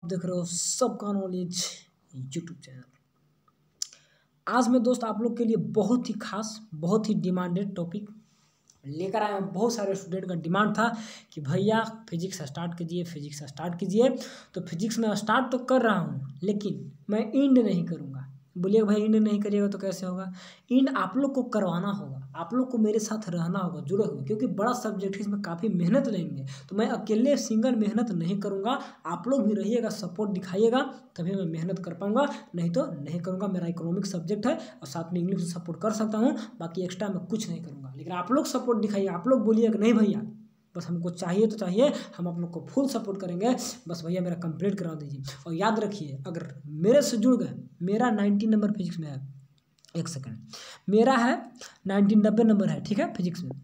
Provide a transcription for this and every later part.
देख रहे हो सबका नॉलेज यूट्यूब चैनल। आज मैं दोस्त आप लोग के लिए बहुत ही खास बहुत ही डिमांडेड टॉपिक लेकर आया हूँ। बहुत सारे स्टूडेंट का डिमांड था कि भैया फिजिक्स स्टार्ट कीजिए, फिजिक्स स्टार्ट कीजिए। तो फिजिक्स में स्टार्ट तो कर रहा हूँ लेकिन मैं इंड नहीं करूँगा। बोलिए भाई इंड नहीं करिएगा तो कैसे होगा? इंड आप लोग को करवाना होगा, आप लोग को मेरे साथ रहना होगा, जुड़े हुए, क्योंकि बड़ा सब्जेक्ट है, इसमें काफ़ी मेहनत लेंगे। तो मैं अकेले सिंगल मेहनत नहीं करूँगा, आप लोग भी रहिएगा, सपोर्ट दिखाइएगा, तभी मैं मेहनत कर पाऊँगा, नहीं तो नहीं करूँगा। मेरा इकोनॉमिक सब्जेक्ट है और साथ में इंग्लिश से सपोर्ट कर सकता हूँ, बाकी एक्स्ट्रा मैं कुछ नहीं करूँगा। लेकिन आप लोग सपोर्ट दिखाइए, आप लोग बोलिएगा नहीं भैया बस हमको चाहिए तो चाहिए, हम आप लोग को फुल सपोर्ट करेंगे, बस भैया मेरा कंप्लीट करा दीजिए। और याद रखिए अगर मेरे से जुड़ गए, मेरा 90 नंबर फिजिक्स में है, एक सेकंड, मेरा है 90 नंबर है, ठीक है फिजिक्स में।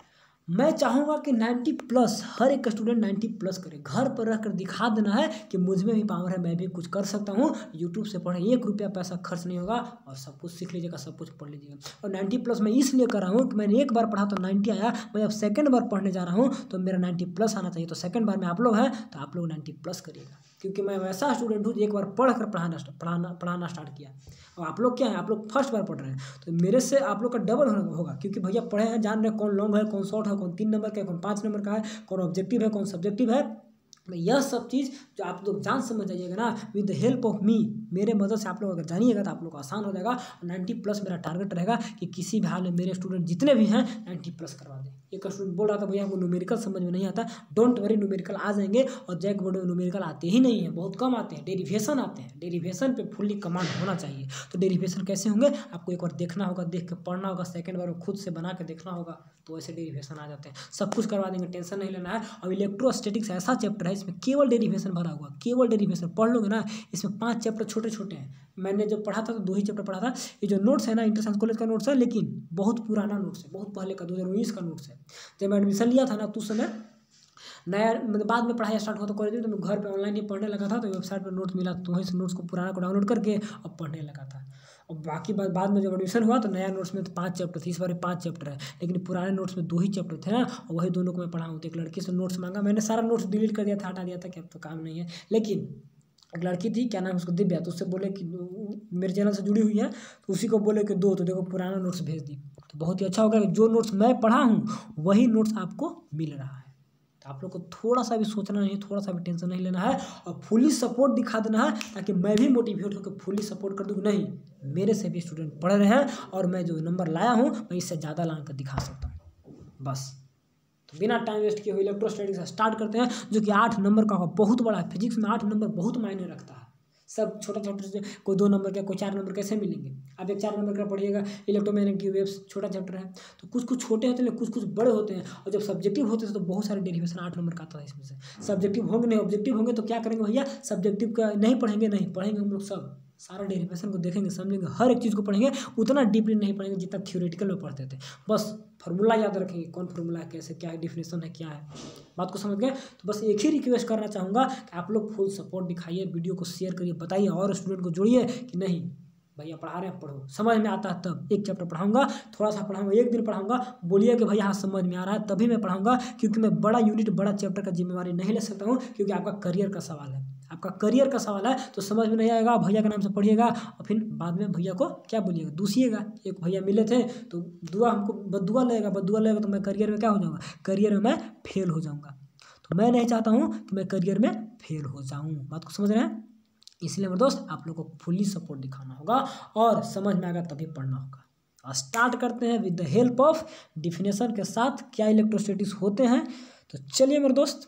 मैं चाहूँगा कि 90 प्लस हर एक स्टूडेंट 90 प्लस करे। घर पर रहकर दिखा देना है कि मुझ में भी पावर है, मैं भी कुछ कर सकता हूँ। यूट्यूब से पढ़े, 1 रुपया पैसा खर्च नहीं होगा और सब कुछ सीख लीजिएगा, सब कुछ पढ़ लीजिएगा। और 90 प्लस मैं इसलिए कर रहा हूँ कि मैंने एक बार पढ़ा तो 90 आया, मैं अब सेकंड बार पढ़ने जा रहा हूँ तो मेरा 90 प्लस आना चाहिए। तो सेकंड बार में आप लोग हैं तो आप लोग 90 प्लस करिएगा, क्योंकि मैं वैसा स्टूडेंट हूँ जो एक बार पढ़ कर पढ़ाना स्टार्ट किया। और आप लोग क्या है, आप लोग फर्स्ट बार पढ़ रहे हैं, तो मेरे से आप लोग का डबल होगा, क्योंकि भैया पढ़े हैं, जान रहे हैं कौन लॉन्ग है, कौन शॉर्ट है, कौन 3 नंबर का है, कौन 5 नंबर का है, कौन ऑब्जेक्टिव है, कौन सब्जेक्टिव है। यह सब चीज़ जो आप लोग जान समझ जाइएगा ना, with the help of me, मेरे मदद से आप लोग अगर जानिएगा तो आप लोग को आसान हो जाएगा। 90 प्लस मेरा टारगेट रहेगा कि किसी भी हाल में मेरे स्टूडेंट जितने भी हैं 90 प्लस करवा दें। एक स्टूडेंट बोल रहा था भैया हमको न्यूमेरिकल समझ में नहीं आता, डोंट वरी, न्यूमेरिकल आ जाएंगे। और जैक बोर्ड में न्यूमेरिकल आते ही नहीं है, बहुत कम आते हैं, डेरिवेशन आते हैं। डेरिवेशन पे फुल्ली कमांड होना चाहिए। तो डेरिवेशन कैसे होंगे आपको एक बार देखना होगा, देख के पढ़ना होगा, सेकंड बार खुद से बना के देखना होगा, तो ऐसे डेरिवेशन आ जाते हैं। सब कुछ करवा देंगे, टेंशन नहीं लेना है। और इलेक्ट्रोस्टैटिक्स ऐसा चैप्टर है, इसमें केवल डेरिवेशन भरा हुआ, केवल डेरिवेशन पढ़ लोगे ना। इसमें 5 चैप्टर छोटे छोटे हैं, मैंने जब पढ़ा था तो 2 ही चैप्टर पढ़ा था। ये जो नोट्स है ना, इंटर साइंस कॉलेज का नोट्स है, लेकिन बहुत पुराना नोट्स है, बहुत पहले का 2019 का नोट्स है। जब मैं एडमिशन लिया था ना तो उस समय नया, मतलब बाद में पढ़ाई स्टार्ट हुआ तो कॉलेज में, तो मैं घर पे ऑनलाइन ही पढ़ने लगा था। तो वेबसाइट पर नोट्स मिला तो वहीं से नोट्स को पुराना को डाउनलोड करके अब पढ़ने लगा था। और बाकी बाद में जब एडमिशन हुआ तो नया नोट्स में तो 5 चैप्टर थे, इस बार 5 चैप्टर है, लेकिन पुराने नोट्स में 2 ही चैप्टर थे ना, और वही दोनों को मैं पढ़ा हूँ। तो एक लड़की से नोट्स मांगा, मैंने सारा नोट्स डिलीट कर दिया था, हटा दिया था कि अब तो काम नहीं है। लेकिन एक लड़की थी, क्या नाम है उसको, दिव्या, तो उससे बोले कि मेरे चैनल से जुड़ी हुई है, तो उसी को बोले कि दो, तो देखो पुराना नोट्स भेज दी। तो बहुत ही अच्छा होगा कि जो नोट्स मैं पढ़ा हूँ वही नोट्स आपको मिल रहा है। तो आप लोग को थोड़ा सा भी सोचना नहीं, थोड़ा सा भी टेंशन नहीं लेना है, और फुली सपोर्ट दिखा देना है, ताकि मैं भी मोटिवेट होकर फुली सपोर्ट कर दूँ। नहीं, मेरे से भी स्टूडेंट पढ़ रहे हैं और मैं जो नंबर लाया हूँ मैं इससे ज़्यादा ला कर दिखा सकता हूँ। बस, तो बिना टाइम वेस्ट किए हुए इलेक्ट्रोस्टैटिक्स स्टार्ट करते हैं, जो कि 8 नंबर का होगा, बहुत बड़ा है। फिजिक्स में 8 नंबर बहुत मायने रखता है। सब छोटा छोटा से, कोई 2 नंबर का, कोई 4 नंबर कैसे मिलेंगे? आप एक 4 नंबर का पढ़िएगा, इलेक्ट्रोमैग्नेटिक वेव्स, छोटा चैप्टर है। तो कुछ कुछ छोटे होते हैं, कुछ कुछ बड़े होते हैं। और जब सब्जेक्टिव होते हैं तो बहुत सारे डेरिवेशन 8 नंबर का आता है इसमें से। सब्जेक्टिव होंगे नहीं, ऑब्जेक्टिव होंगे, तो क्या करेंगे भैया, सब्जेक्टिव का नहीं पढ़ेंगे, नहीं पढ़ेंगे हम लोग, सब सारा डेरिवेशन को देखेंगे, समझेंगे, हर एक चीज़ को पढ़ेंगे। उतना डीपली नहीं पढ़ेंगे जितना थ्योरेटिकल में पढ़ते थे, बस फार्मूला याद रखेंगे, कौन फार्मूला है, कैसे, क्या है, डिफिनेशन है, क्या है, बात को समझ गए। तो बस एक ही रिक्वेस्ट करना चाहूँगा कि आप लोग फुल सपोर्ट दिखाइए, वीडियो को शेयर करिए, बताइए और स्टूडेंट को जोड़िए कि नहीं भैया पढ़ा रहे हैं, पढ़ो, समझ में आता है तब। एक चैप्टर पढ़ाऊंगा, थोड़ा सा पढ़ाऊंगा, एक दिन पढ़ाऊंगा, बोलिए कि भैया हाँ समझ में आ रहा है, तभी मैं पढ़ाऊंगा। क्योंकि मैं बड़ा यूनिट, बड़ा चैप्टर का जिम्मेवारी नहीं ले सकता हूँ, क्योंकि आपका करियर का सवाल है, आपका करियर का सवाल है। तो समझ में नहीं आएगा, भैया के नाम से पढ़िएगा और फिर बाद में भैया को क्या बोलिएगा, दूसिएगा। एक भैया मिले थे तो दुआ, हमको बदुआ लगेगा, बदुआ लगेगा तो मैं करियर में क्या हो जाऊँगा, करियर में मैं फेल हो जाऊँगा। तो मैं नहीं चाहता हूँ कि मैं करियर में फेल हो जाऊँ, बात को समझ रहे हैं। इसलिए मेरे दोस्त आप लोग को फुली सपोर्ट दिखाना होगा और समझ में आएगा तभी पढ़ना होगा। स्टार्ट करते हैं with the help of definition के साथ, क्या इलेक्ट्रोस्टैटिक्स होते हैं। तो चलिए मेरे दोस्त,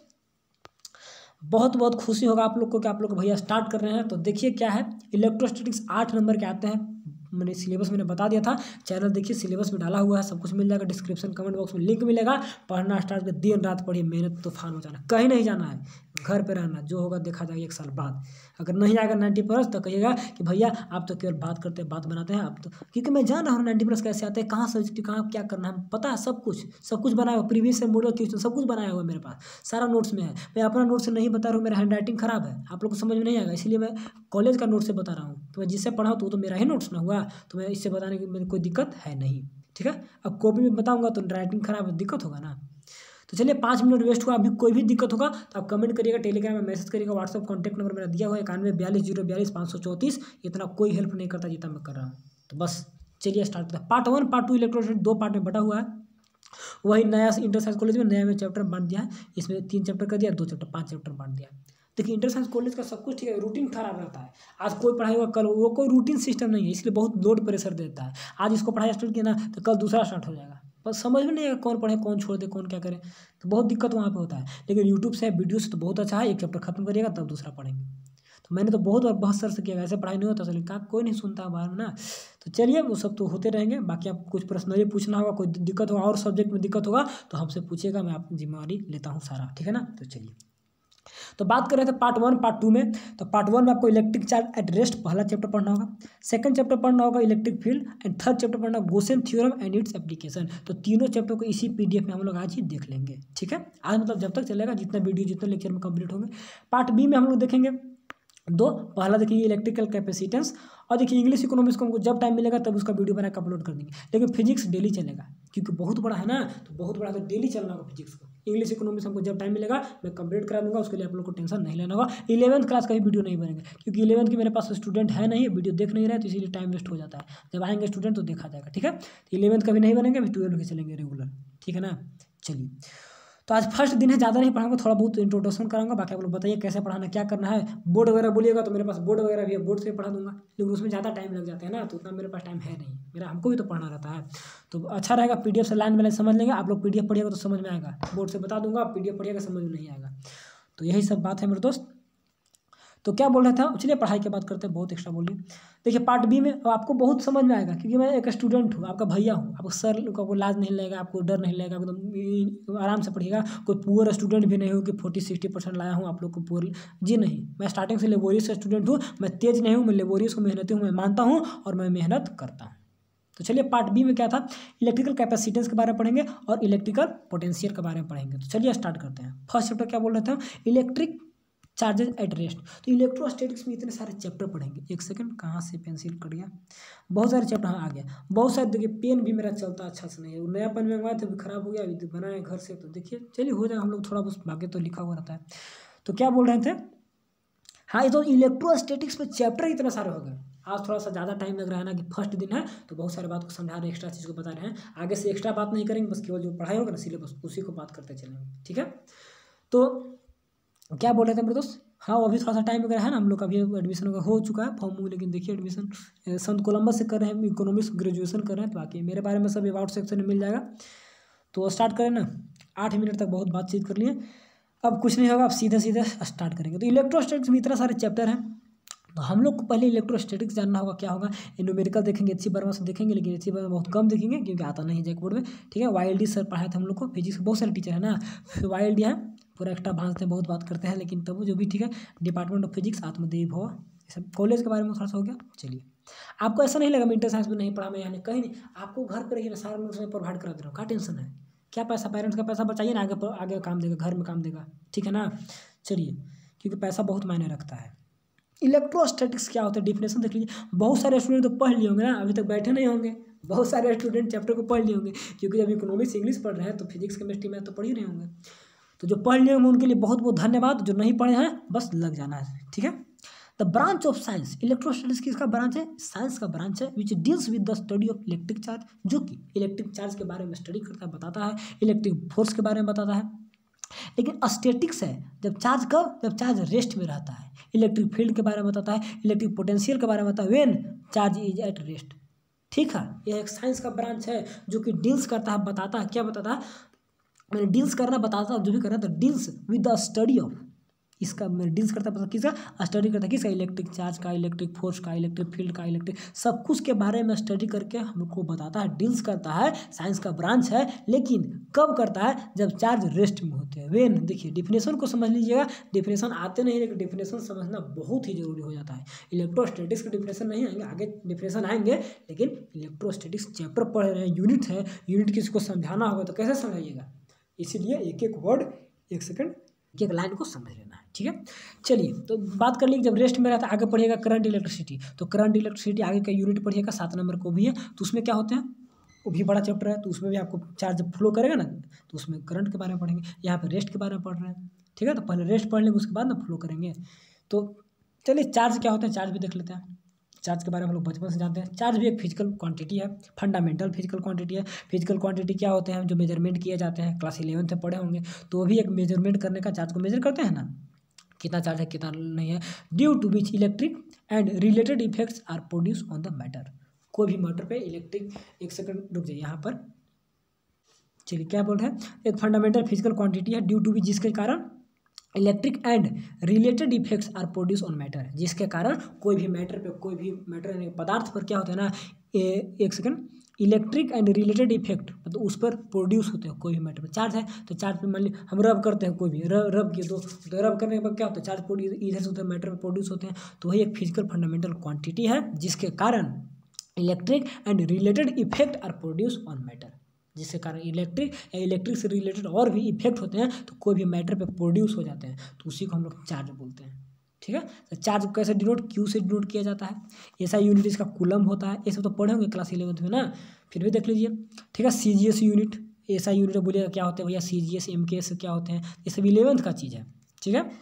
बहुत बहुत खुशी होगा आप लोग को कि आप लोग भैया स्टार्ट कर रहे हैं। तो देखिए क्या है, इलेक्ट्रोस्टैटिक्स 8 नंबर के आते हैं। मैंने सिलेबस मैंने बता दिया था, चैनल देखिए सिलेबस में डाला हुआ है, सब कुछ मिल जाएगा, डिस्क्रिप्शन कमेंट बॉक्स में लिंक मिलेगा। पढ़ना स्टार्ट कर, दिन रात पढ़िए, मेहनत तूफान हो जाना, कहीं नहीं जाना है, घर पे रहना, जो होगा देखा जाएगा 1 साल बाद। अगर नहीं आएगा 90 प्लस तो कहिएगा कि भैया आप तो केवल बात करते हैं, बात बनाते हैं आप तो, क्योंकि मैं जान रहा हूँ 90 प्लस कैसे आते हैं, कहाँ सब्जेक्ट, कहाँ क्या करना है, पता है सब कुछ बनाया हुआ, प्रीवियस से मॉडल क्वेश्चन सब कुछ बनाया हुआ है मेरे पास, सारा नोट्स में है। मैं अपना नोट से नहीं बता रहा हूँ, मेरा हैंड राइटिंग खराब है, आप लोग को समझ में नहीं आएगा, इसलिए मैं कॉलेज का नोट से बता रहा हूँ। तो मैं जिससे पढ़ा तो वो तो मेरा ही नोट्स ना हुआ, तो मैं इससे बताने की मेरी कोई दिक्कत है नहीं, ठीक है। अब कॉपी में बताऊँगा तो राइटिंग खराब है, दिक्कत होगा ना। तो चलिए 5 मिनट वेस्ट हुआ। अभी कोई भी दिक्कत होगा तो आप कमेंट करिएगा, टेलीग्राम में मैसेज करिएगा, व्हाट्सअप कॉन्टैक्ट नंबर मेरा दिया हुआ है 9142042534। इतना कोई हेल्प नहीं करता जितना मैं कर रहा हूँ। तो बस चलिए स्टार्ट करते हैं। पार्ट 1 पार्ट 2 इलेक्ट्रोस्टैटिक्स 2 पार्ट में बटा हुआ है। वही नया इंटर साइंस कॉलेज में नया में चैप्टर बांट दिया है। इसमें 3 चैप्टर कर दिया, 2 चैप्टर 5 चैप्टर बांट दिया। देखिए इंटर साइंस कॉलेज का सब कुछ ठीक है, रूटीन खराब रहता है। आज कोई पढ़ाई होगा कल वो कोई रूटीन सिस्टम नहीं है, इसलिए बहुत लोड प्रेशर देता है। आज इसको पढ़ाई स्टार्ट किया ना तो कल दूसरा स्टार्ट हो जाएगा, बस समझ में नहीं आएगा कौन पढ़े कौन छोड़ दे कौन क्या करे, तो बहुत दिक्कत वहाँ पे होता है। लेकिन यूट्यूब से वीडियो से तो बहुत अच्छा है, एक चैप्टर खत्म करिएगा तब दूसरा पढ़ेंगे। तो मैंने तो बहुत बार बहुत सर से किया, ऐसे पढ़ाई नहीं होता चलिए का कोई नहीं सुनता बाहर में ना। तो चलिए वो सब तो होते रहेंगे। बाकी आपको कुछ पर्सनली पूछना होगा, कोई दिक्कत होगा और सब्जेक्ट में दिक्कत होगा तो हमसे पूछिएगा, मैं आपकी जिम्मेवारी लेता हूँ सारा, ठीक है ना। तो चलिए तो बात कर रहे थे पार्ट 1 पार्ट 2 में। तो पार्ट 1 में आपको इलेक्ट्रिक चार्ज एट रेस्ट पहला चैप्टर पढ़ना होगा, सेकंड चैप्टर पढ़ना होगा electric field, and third chapter पढ़ना Gauss's theorem and its application. तो तीनों चैप्टर को इसी पीडीएफ में हम लोग आज ही देख लेंगे, ठीक है। आज मतलब जब तक चलेगा, जितना वीडियो जितने लेक्चर में कंप्लीट होंगे। पार्ट बी में हम लोग देखेंगे 2, पहला देखिए इलेक्ट्रिकल कैपेसिटेंस, और देखिए इंग्लिश इकोनॉमिक्स को हमको जब टाइम मिलेगा तब उसका वीडियो बना के अपलोड कर देंगे। लेकिन फिजिक्स डेली चलेगा क्योंकि बहुत बड़ा है ना, तो बहुत बड़ा तो डेली चलना होगा फिजिक्स को। इंग्लिश इकोनॉमिक्स हमको जब टाइम मिलेगा मैं कंप्लीट करा दूंगा, उसके लिए आप लोग को टेंशन नहीं लेना होगा। 11th क्लास का भी वीडियो नहीं बनेगा क्योंकि 11th की मेरे पास स्टूडेंट है नहीं, वीडियो देख नहीं रहे, तो इसीलिए टाइम वेस्ट हो जाता है। जब आएंगे स्टूडेंट तो देखा जाएगा, ठीक है। तो 11th का भी नहीं बनेंगे, अभी 12 के चलेंगे रेगुलर, ठीक है ना। चलिए तो आज फर्स्ट दिन है, ज़्यादा नहीं पढ़ाऊंगा, थोड़ा बहुत इंट्रोडक्शन कराऊंगा। बाकी आप लोग बताइए कैसे पढ़ाना, क्या करना है। बोर्ड वगैरह बोलिएगा तो मेरे पास बोर्ड वगैरह भी है, बोर्ड से पढ़ा दूंगा, लेकिन उसमें ज़्यादा टाइम लग जाता है ना, तो उतना मेरे पास टाइम है नहीं, मेरा हमको भी तो पढ़ना रहता है। तो अच्छा रहेगा पीडीएफ से लाइन बाय लाइन समझ लेंगे। आप लोग पीडीएफ पढ़िएगा तो समझ में आएगा, बोर्ड से बता दूंगा, पीडीएफ पढ़िएगा समझ में नहीं आएगा। तो यही सब बात है मेरे दोस्त। तो क्या बोल रहा था, चलिए पढ़ाई की बात करते हैं, बहुत एक्स्ट्रा बोलिए। देखिए पार्ट बी में आपको बहुत समझ में आएगा क्योंकि मैं एक स्टूडेंट हूँ, आपका भैया हूँ। आपको सर को लाज नहीं लगेगा, आपको डर नहीं लगेगा, एकदम आराम से पढ़िएगा। कोई पुअर स्टूडेंट भी नहीं हो कि 40-60% लाया हूँ आप लोग को पुअर, जी नहीं। मैं स्टार्टिंग से लेबोरियस स्टूडेंट हूँ, मैं तेज नहीं हूँ, मैं लेबोरियस हूँ, मेहनती हूँ, मैं मानता हूँ और मैं मेहनत करता हूँ। तो चलिए पार्ट बी में क्या था, इलेक्ट्रिकल कैपेसिटेंस के बारे में पढ़ेंगे और इलेक्ट्रिकल पोटेंशियल के बारे में पढ़ेंगे। तो चलिए स्टार्ट करते हैं। फर्स्ट चैप्टर क्या बोल रहे थे हम, इलेक्ट्रिक चार्जेस एट रेस्ट। तो इलेक्ट्रोस्टैटिक्स में इतने सारे चैप्टर पढ़ेंगे। एक सेकंड, कहाँ से पेंसिल कट गया, बहुत सारे चैप्टर हाँ आ गया, बहुत सारे। देखिए पेन भी मेरा चलता अच्छा से नहीं है, नया पेन मंगवाए थे, खराब हो गया, अभी बनाए घर से। तो देखिए चलिए हो जाएगा, हम लोग थोड़ा बहुत आगे तो लिखा हुआ रहता है। तो क्या बोल रहे थे, हाँ ये तो इलेक्ट्रोस्टैटिक्स में चैप्टर इतने सारे हो गए। आज थोड़ा सा ज़्यादा टाइम लग रहा है ना कि फर्स्ट दिन है, तो बहुत सारे बात को समझा रहे हैं, एक्स्ट्रा चीज़ को बता रहे हैं। आगे से एक्स्ट्रा बात नहीं करेंगे, बस केवल जो पढ़ाई होगा ना सिलेबस उसी को बात करते चलेंगे, ठीक है। तो क्या बोल रहे थे मेरे दोस्त, हाँ वो अभी थोड़ा सा टाइम वगैरह है ना, हम लोग का अभी एडमिशन हो चुका है फॉर्म, लेकिन देखिए एडमिशन संत कोलंबस से कर रहे हैं, इकोनॉमिक्स ग्रेजुएशन कर रहे हैं। तो बाकी मेरे बारे में सब अबाउट सेक्शन में मिल जाएगा। तो स्टार्ट करें ना, 8 मिनट तक बहुत बातचीत कर लिए, अब कुछ नहीं होगा, अब सीधे सीधे स्टार्ट करेंगे। तो इलेक्ट्रोस्टैटिक्स में इतना सारे चैप्टर हैं, तो हम लोग को पहले इलेक्ट्रोस्टैटिक्स जानना होगा क्या होगा। न्यूमेरिकल देखेंगे, एच सी वर्मा से देखेंगे, लेकिन एच सी वर्मा बहुत कम देखेंगे क्योंकि आता नहीं है जैक बोर्ड में, ठीक है। YLD सर पढ़ाए थे हम लोग को, फिजिक्स के बहुत सारे टीचर है ना, YLD है, पूरा एक्स्ट्रा भांजते हैं, बहुत बात करते हैं, लेकिन तब जो भी ठीक है। डिपार्टमेंट ऑफ फिजिक्स, आत्मदेव भव, ये सब कॉलेज के बारे में थोड़ा सा हो गया। चलिए आपको ऐसा नहीं लगा मैं इंटर साइंस में नहीं पढ़ा, मैं यहाँ कहीं नहीं, आपको घर पर रहिए सारा नोट्स में प्रोवाइड करा दे रहा हूँ, क्या टेंशन है, क्या पैसा, पेरेंट्स का पैसा बचाइए ना, आगे आगे काम देगा, घर में काम देगा, ठीक है ना। चलिए क्योंकि पैसा बहुत मायने रखता है। इलेक्ट्रोस्टैटिक्स क्या होता है, डिफिनेशन देख लीजिए। बहुत सारे स्टूडेंट तो पढ़ लिए होंगे ना, अभी तक बैठे नहीं होंगे, बहुत सारे स्टूडेंट चैप्टर को पढ़ लिए होंगे क्योंकि जब इकोनॉमिक्स इंग्लिश पढ़ रहे हैं तो फिजिक्स केमिस्ट्री में तो पढ़ ही रहे होंगे। तो जो पढ़ लिए होंगे उनके लिए बहुत बहुत धन्यवाद, जो नहीं पढ़े हैं बस लग जाना है, ठीक है। The branch of science, electrostatics किसका ब्रांच है, साइंस का ब्रांच है, which deals with the study of electric charge, जो कि इलेक्ट्रिक चार्ज के बारे में स्टडी करता है, बताता है, इलेक्ट्रिक फोर्स के बारे में बताता है। लेकिन स्टैटिक्स है जब चार्ज कब, जब चार्ज रेस्ट में रहता है। इलेक्ट्रिक फील्ड के बारे में बताता है, इलेक्ट्रिक पोटेंशियल के बारे में बताता है, when charge is at rest, ठीक है। यह एक साइंस का ब्रांच है जो कि डील्स करता है, बताता है, क्या बताता है, मैंने डील्स करना बताता है, जो भी करना तो deals with the study of, इसका डील्स करता है, किसका स्टडी करता है, किसका, इलेक्ट्रिक चार्ज का, इलेक्ट्रिक फोर्स का, इलेक्ट्रिक फील्ड का, इलेक्ट्रिक सब कुछ के बारे में स्टडी करके हमको बताता है, डील्स करता है, साइंस का ब्रांच है। लेकिन कब करता है, जब चार्ज रेस्ट में होते हैं, वेन। देखिए डिफिनेशन को समझ लीजिएगा, डिफिनेशन आते नहीं लेकिन डिफिनेशन समझना बहुत ही जरूरी हो जाता है। इलेक्ट्रोस्टैटिक्स के डिफिनेशन नहीं आएंगे, आगे डिफिनेशन आएंगे, लेकिन इलेक्ट्रोस्टैटिक्स चैप्टर पढ़ रहे हैं, यूनिट है, यूनिट किसी को समझाना होगा तो कैसे समझाइएगा, इसीलिए एक एक वर्ड, एक सेकंड, एक एक लाइन को समझ लेना है, ठीक है। चलिए तो बात कर लीजिए, जब रेस्ट में रहता है आगे पढ़िएगा करंट इलेक्ट्रिसिटी। तो करंट इलेक्ट्रिसिटी आगे का यूनिट पढ़िएगा, 7 नंबर को भी है। तो उसमें क्या होते हैं, वो भी बड़ा चैप्टर है, तो उसमें भी आपको चार्ज जब फ्लो करेगा ना तो उसमें करंट के बारे में पढ़ेंगे। यहाँ पे रेस्ट के बारे में पढ़ रहे हैं, ठीक है। तो पहले रेस्ट पढ़ लेंगे, उसके बाद ना फ्लो करेंगे। तो चलिए चार्ज क्या होता है चार्ज भी देख लेते हैं। चार्ज के बारे में हम लोग बचपन से जानते हैं। चार्ज भी एक फिजिकल क्वांटिटी है, फंडामेंटल फिजिकल क्वांटिटी है। फिजिकल क्वांटिटी क्या होते हैं, जो मेजरमेंट किए जाते हैं, क्लास 11th में पढ़े होंगे। तो वो भी एक मेजरमेंट करने का, चार्ज को मेजर करते हैं ना, कितना चार्ज है कितना नहीं है। Due to which electric and related effects are produce on the matter. कोई भी मैटर पे इलेक्ट्रिक, एक सेकंड रुक जाइए यहाँ पर, चलिए क्या बोल रहे हैं, एक फंडामेंटल फिजिकल क्वांटिटी है ड्यू टू विच, जिसके कारण electric and related effects are produce on matter, जिसके कारण कोई भी मैटर पे, कोई भी मैटर यानी पदार्थ पर क्या होता है ना, एक second, electric and related effect मतलब उस पर प्रोड्यूस होते हैं। कोई भी मैटर पर चार्ज है तो चार्ज पे मान ली हम रब करते हैं, कोई भी रब किए तो रब करने के बाद क्या होता है, चार्ज प्रोड्यूस इधर से उधर मैटर में प्रोड्यूस होते हैं। तो वही एक फिजिकल फंडामेंटल क्वांटिटी है जिसके कारण electric and related effect are produce on matter, जिसके कारण इलेक्ट्रिक या इलेक्ट्रिक से रिलेटेड और भी इफेक्ट होते हैं तो कोई भी मैटर पे प्रोड्यूस हो जाते हैं, तो उसी को हम लोग चार्ज बोलते हैं, ठीक है। तो चार्ज को कैसे डिनोट, क्यू से डिनोट किया जाता है। ऐसा यूनिट इसका कूलम होता है, ये सब तो पढ़े होंगे क्लास 11th में ना, फिर भी देख लीजिए, ठीक है। CGS यूनिट, ऐसा यूनिट बोलिएगा क्या होता है भैया, CGS MKS क्या होते हैं, ये सब 11th का चीज़ है, ठीक है।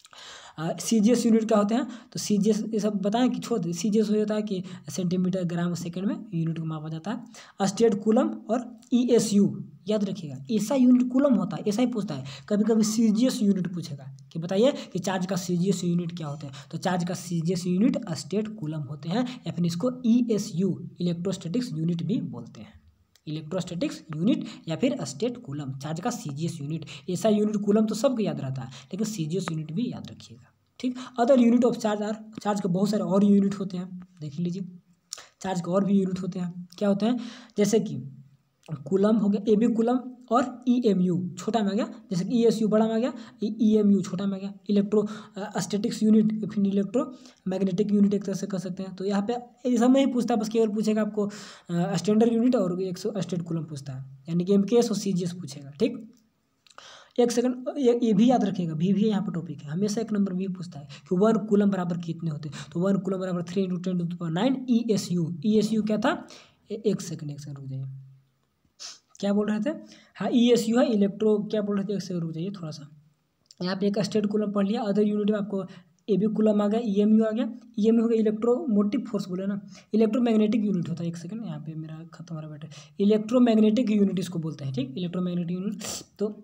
CGS यूनिट क्या होते हैं, तो CGS ये सब बताएं कि छोड़ दें। CGS हो जाता है कि सेंटीमीटर ग्राम सेकंड में यूनिट को मापा जाता है। स्टेट कूलम और ESU याद रखिएगा, ऐसा यूनिट कूलम होता है, ऐसा ही पूछता है कभी कभी। CGS यूनिट पूछेगा कि बताइए कि चार्ज का CGS यूनिट क्या होता है, तो चार्ज का CGS यूनिट स्टेट कूलम होते हैं, या फिर इसको ESU इलेक्ट्रोस्टैटिक्स यूनिट भी बोलते हैं। इलेक्ट्रोस्टैटिक्स यूनिट या फिर स्टेट कूलम, चार्ज का CGS यूनिट। ऐसा यूनिट कूलम तो सबको याद रहता है, लेकिन CGS यूनिट भी याद रखिएगा, ठीक। Other unit of charge are, charge के बहुत सारे और यूनिट होते हैं, देख लीजिए। चार्ज के और भी यूनिट होते हैं, क्या होते हैं, जैसे कि कूलम हो गया, AB कूलम, और EMU छोटा में आ गया, जैसे कि ESU बड़ा में आ गया, EMU छोटा में आ गया। इलेक्ट्रो स्टैटिक्स यूनिट, फिर इलेक्ट्रो मैग्नेटिक यूनिट एक तरह से कर सकते हैं। तो यहाँ पे ये सब नहीं पूछता, बस केवल पूछेगा आपको स्टैंडर्ड यूनिट और 100 स्टेट कूलम पूछता है, यानी कि MKS और CGS पूछेगा, ठीक। एक सेकंड, ये भी याद रखिएगा, भी यहाँ पर टॉपिक है, हमेशा एक नंबर भी पूछता है कि 1 कूलम बराबर कितने होते हैं, तो 1 कूलम बराबर 3 × 10⁹ ESU क्या था, एक सेकंड रुक जाइए, क्या बोल रहे थे, हाँ ESU है इलेक्ट्रो, क्या बोल रहे थे, एक सेकंड रुक जाइए थोड़ा सा। यहाँ पे एक स्टेट कूलम पढ़ लिया, अदर यूनिट में आपको AB कूलम आ गया, EMU आ गया। EMU हो गया इलेक्ट्रोमोटिव फोर्स बोले ना, इलेक्ट्रोमैग्नेटिक यूनिट होता है। एक सेकंड यहाँ पे मेरा खत्म हो रहा बेटा, इलेक्ट्रोमैग्नेटिक यूनिट इसको बोलते हैं, ठीक, इलेक्ट्रोमैग्नेटिक यूनिट। तो